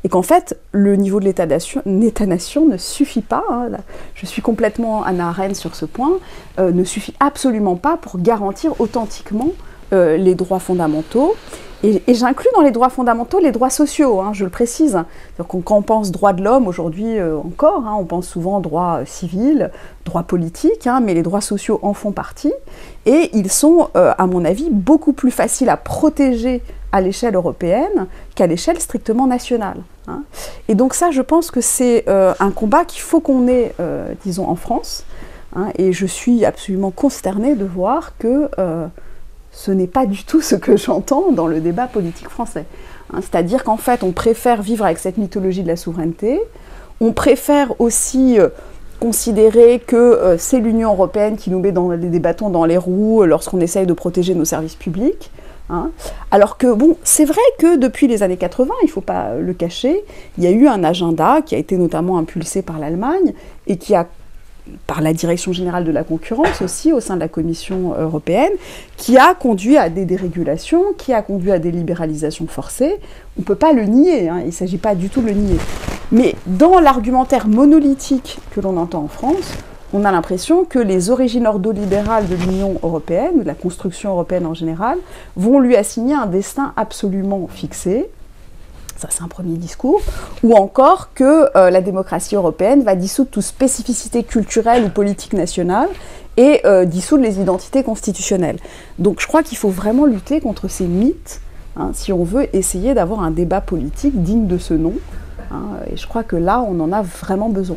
et qu'en fait, le niveau de l'État-nation ne suffit pas, hein, là, je suis complètement Hannah Arendt sur ce point, euh, ne suffit absolument pas pour garantir authentiquement euh, les droits fondamentaux. Et, et j'inclus dans les droits fondamentaux les droits sociaux, hein, je le précise. Quand, quand on pense droits de l'homme, aujourd'hui euh, encore, hein, on pense souvent droits euh, civils, droits politiques, hein, mais les droits sociaux en font partie. Et ils sont, euh, à mon avis, beaucoup plus faciles à protéger à l'échelle européenne qu'à l'échelle strictement nationale. Hein. Et donc ça, je pense que c'est euh, un combat qu'il faut qu'on ait, euh, disons, en France. Hein, et je suis absolument consternée de voir que... Euh, ce n'est pas du tout ce que j'entends dans le débat politique français. Hein, c'est-à-dire qu'en fait, on préfère vivre avec cette mythologie de la souveraineté, on préfère aussi euh, considérer que euh, c'est l'Union européenne qui nous met dans, des bâtons dans les roues euh, lorsqu'on essaye de protéger nos services publics. Hein, alors que, bon, c'est vrai que depuis les années quatre-vingt, il ne faut pas le cacher, il y a eu un agenda qui a été notamment impulsé par l'Allemagne et qui a par la Direction générale de la concurrence aussi, au sein de la Commission européenne, qui a conduit à des dérégulations, qui a conduit à des libéralisations forcées. On ne peut pas le nier, hein, il ne s'agit pas du tout de le nier. Mais dans l'argumentaire monolithique que l'on entend en France, on a l'impression que les origines ordolibérales de l'Union européenne, ou de la construction européenne en général, vont lui assigner un destin absolument fixé. Ça, c'est un premier discours. Ou encore que euh, la démocratie européenne va dissoudre toute spécificité culturelle ou politique nationale et euh, dissoudre les identités constitutionnelles. Donc je crois qu'il faut vraiment lutter contre ces mythes, hein, si on veut essayer d'avoir un débat politique digne de ce nom. Hein, et je crois que là, on en a vraiment besoin.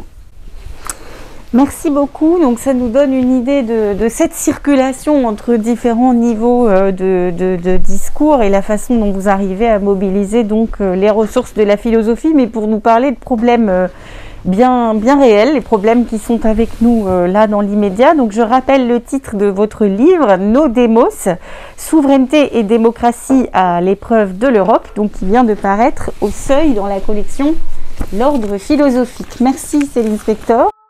Merci beaucoup. Donc ça nous donne une idée de, de cette circulation entre différents niveaux euh, de, de, de discours et la façon dont vous arrivez à mobiliser donc euh, les ressources de la philosophie, mais pour nous parler de problèmes euh, bien, bien réels, les problèmes qui sont avec nous euh, là dans l'immédiat. Donc je rappelle le titre de votre livre, Nos Démos, Souveraineté et démocratie à l'épreuve de l'Europe, donc qui vient de paraître au Seuil dans la collection L'Ordre philosophique. Merci Céline Spector.